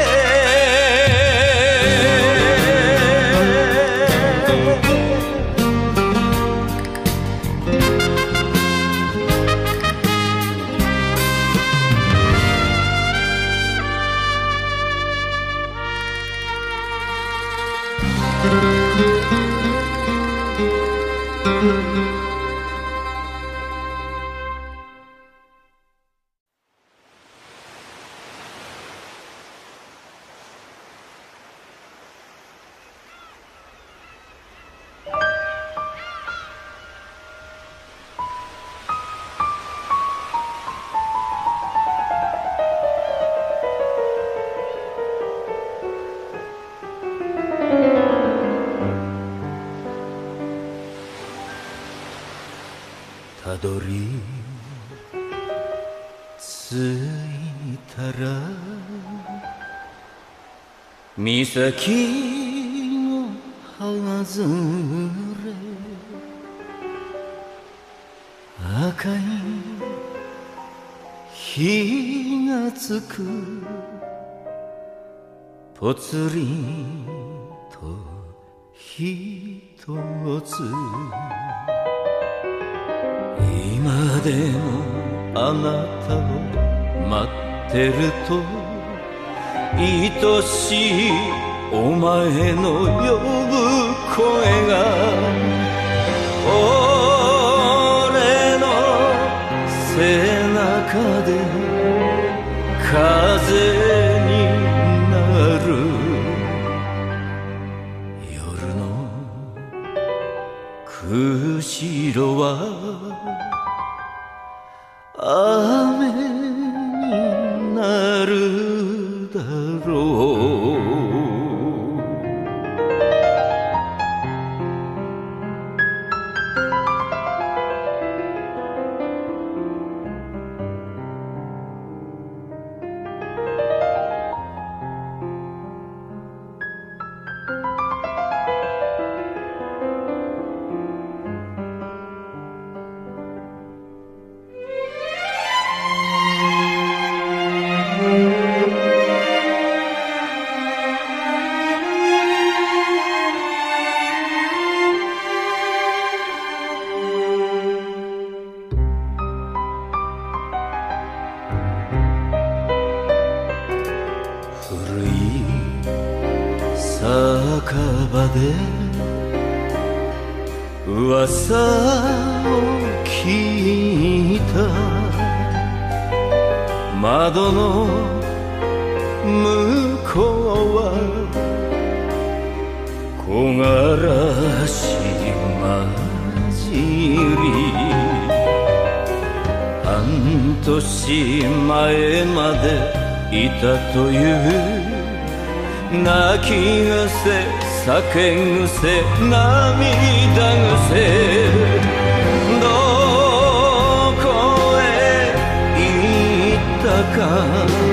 たどり着いたら岬の外れ赤い火がつくぽつりとひとつ今でもあなたを待ってると愛しいお前の呼ぶ声が俺の背中で風になる夜の釧路は雨になるだろう酒場で噂を聞いた窓の向こうは木枯らし混じり半年前までいたという泣き癖酒癖涙癖どこへ行ったか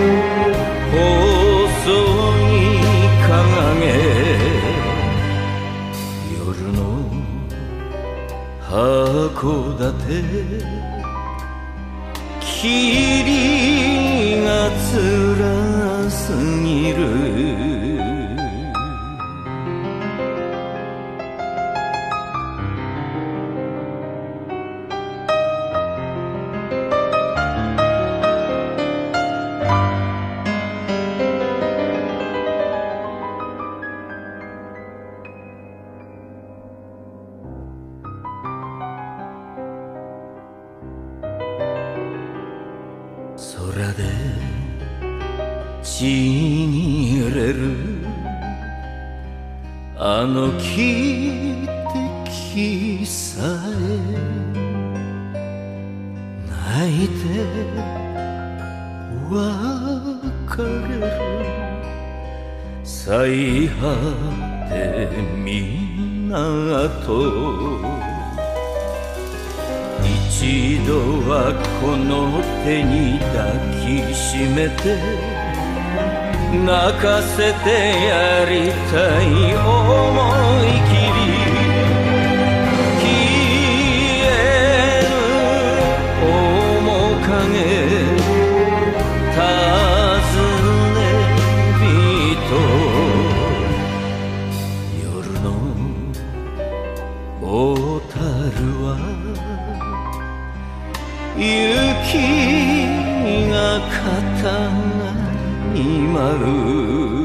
細い影夜の函館霧が辛すぎる空でちぎれるあの汽笛さえ泣いて別れる最果て港一度はこの手に抱きしめて泣かせてやりたい思い切り消えぬ面影尋ね人夜の小樽は雪が肩に舞う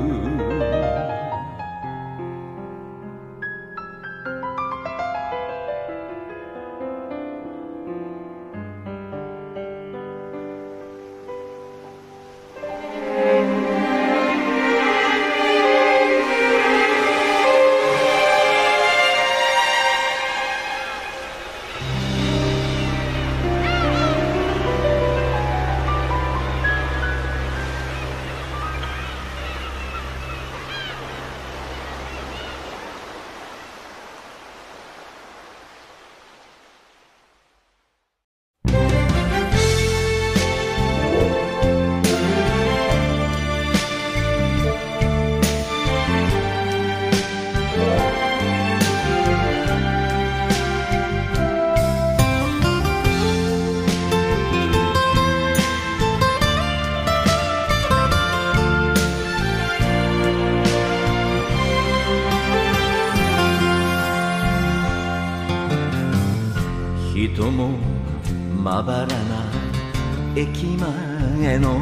人もまばらな駅前の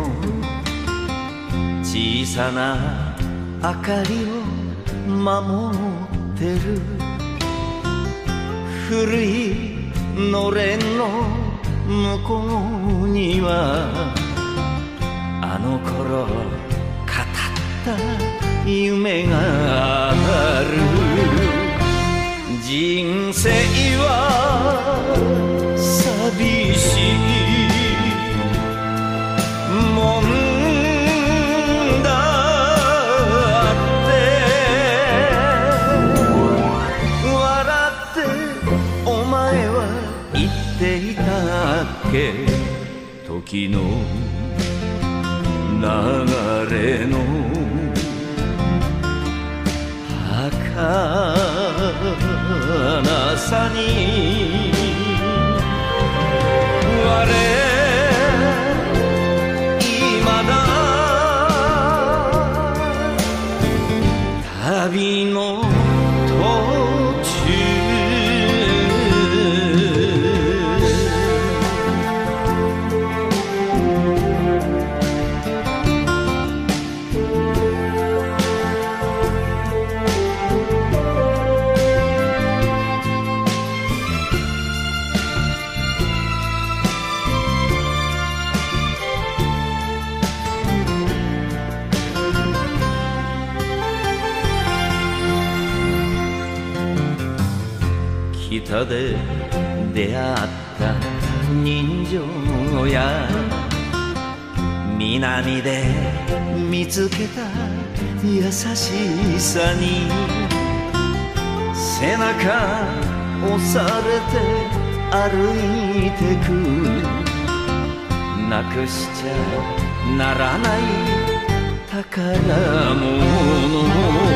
小さな明かりを守ってる古いのれんの向こうにはあの頃語った夢がある人生は寂しいもんだって笑ってお前は言っていたっけ時の流れの儚さに我今だ旅の途中北で出会った人情や南で見つけた優しさに背中押されて歩いてくなくしちゃならない宝物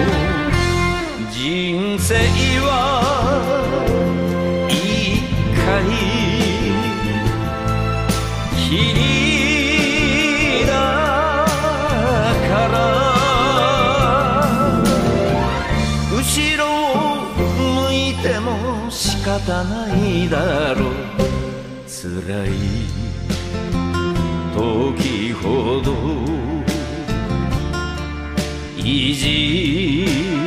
人生は一回きりだから後ろを向いても仕方ないだろう辛い時ほど意地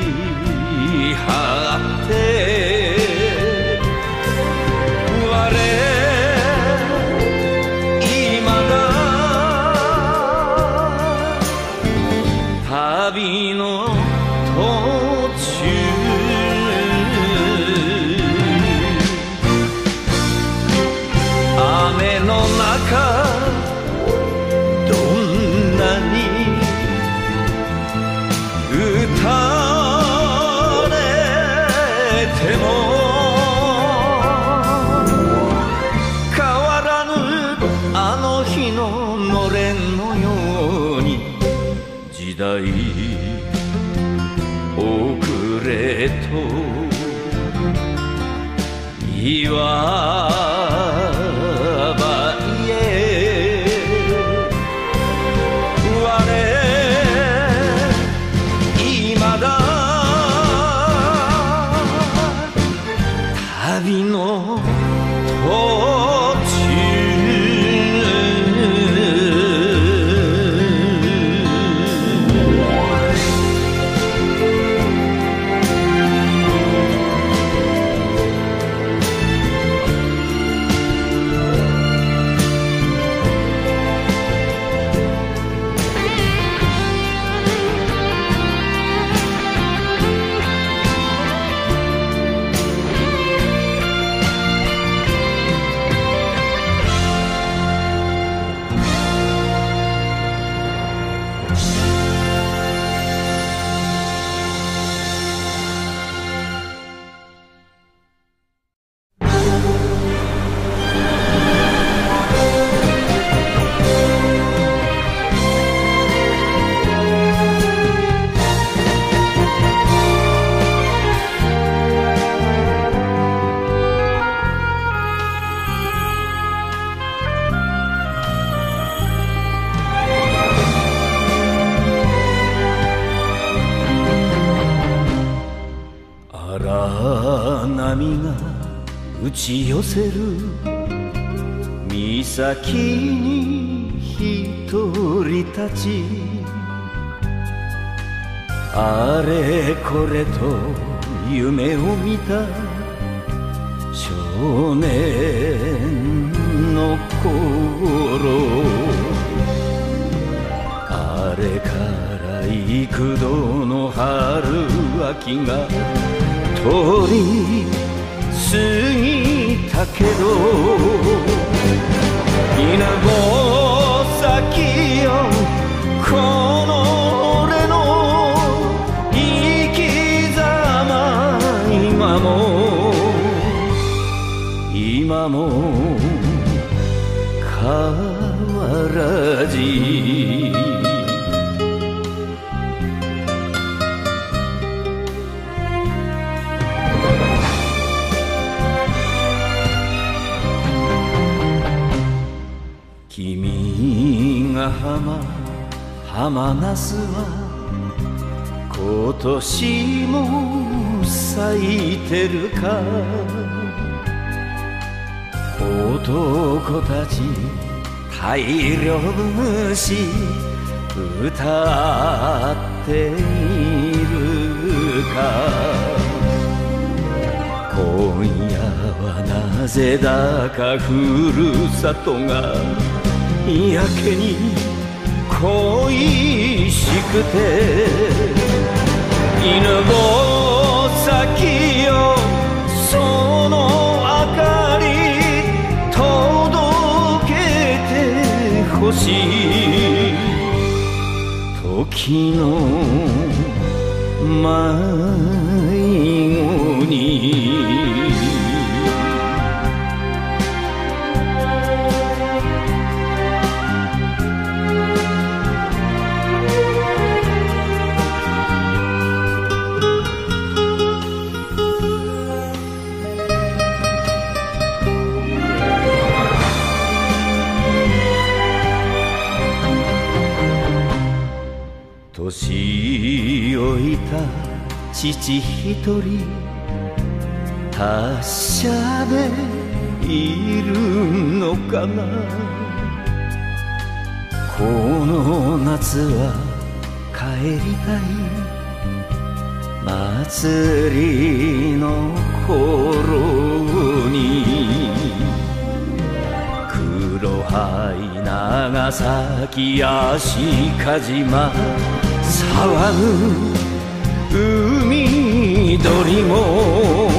張って我今だ雨の中どんなに打たれても変わらぬあの日ののれんのように時代遅れと言わば言え我今だ旅の途中荒波が打ち寄せる岬に一人立ちあれこれと夢を見た少年の頃あれから幾度の春秋が通り過ぎたけど稲穂先よこの俺の生き様今も変わらじ君が浜那須は今年も咲いてるか男たち大量節歌っているか今夜はなぜだかふるさとがやけに恋しくて犬吠埼よその明かり届けてほしい時の迷子に年老いた父一人達者でいるのかなこの夏は帰りたい祭りの頃に黒灰長崎足か島騒ぐ海鳥も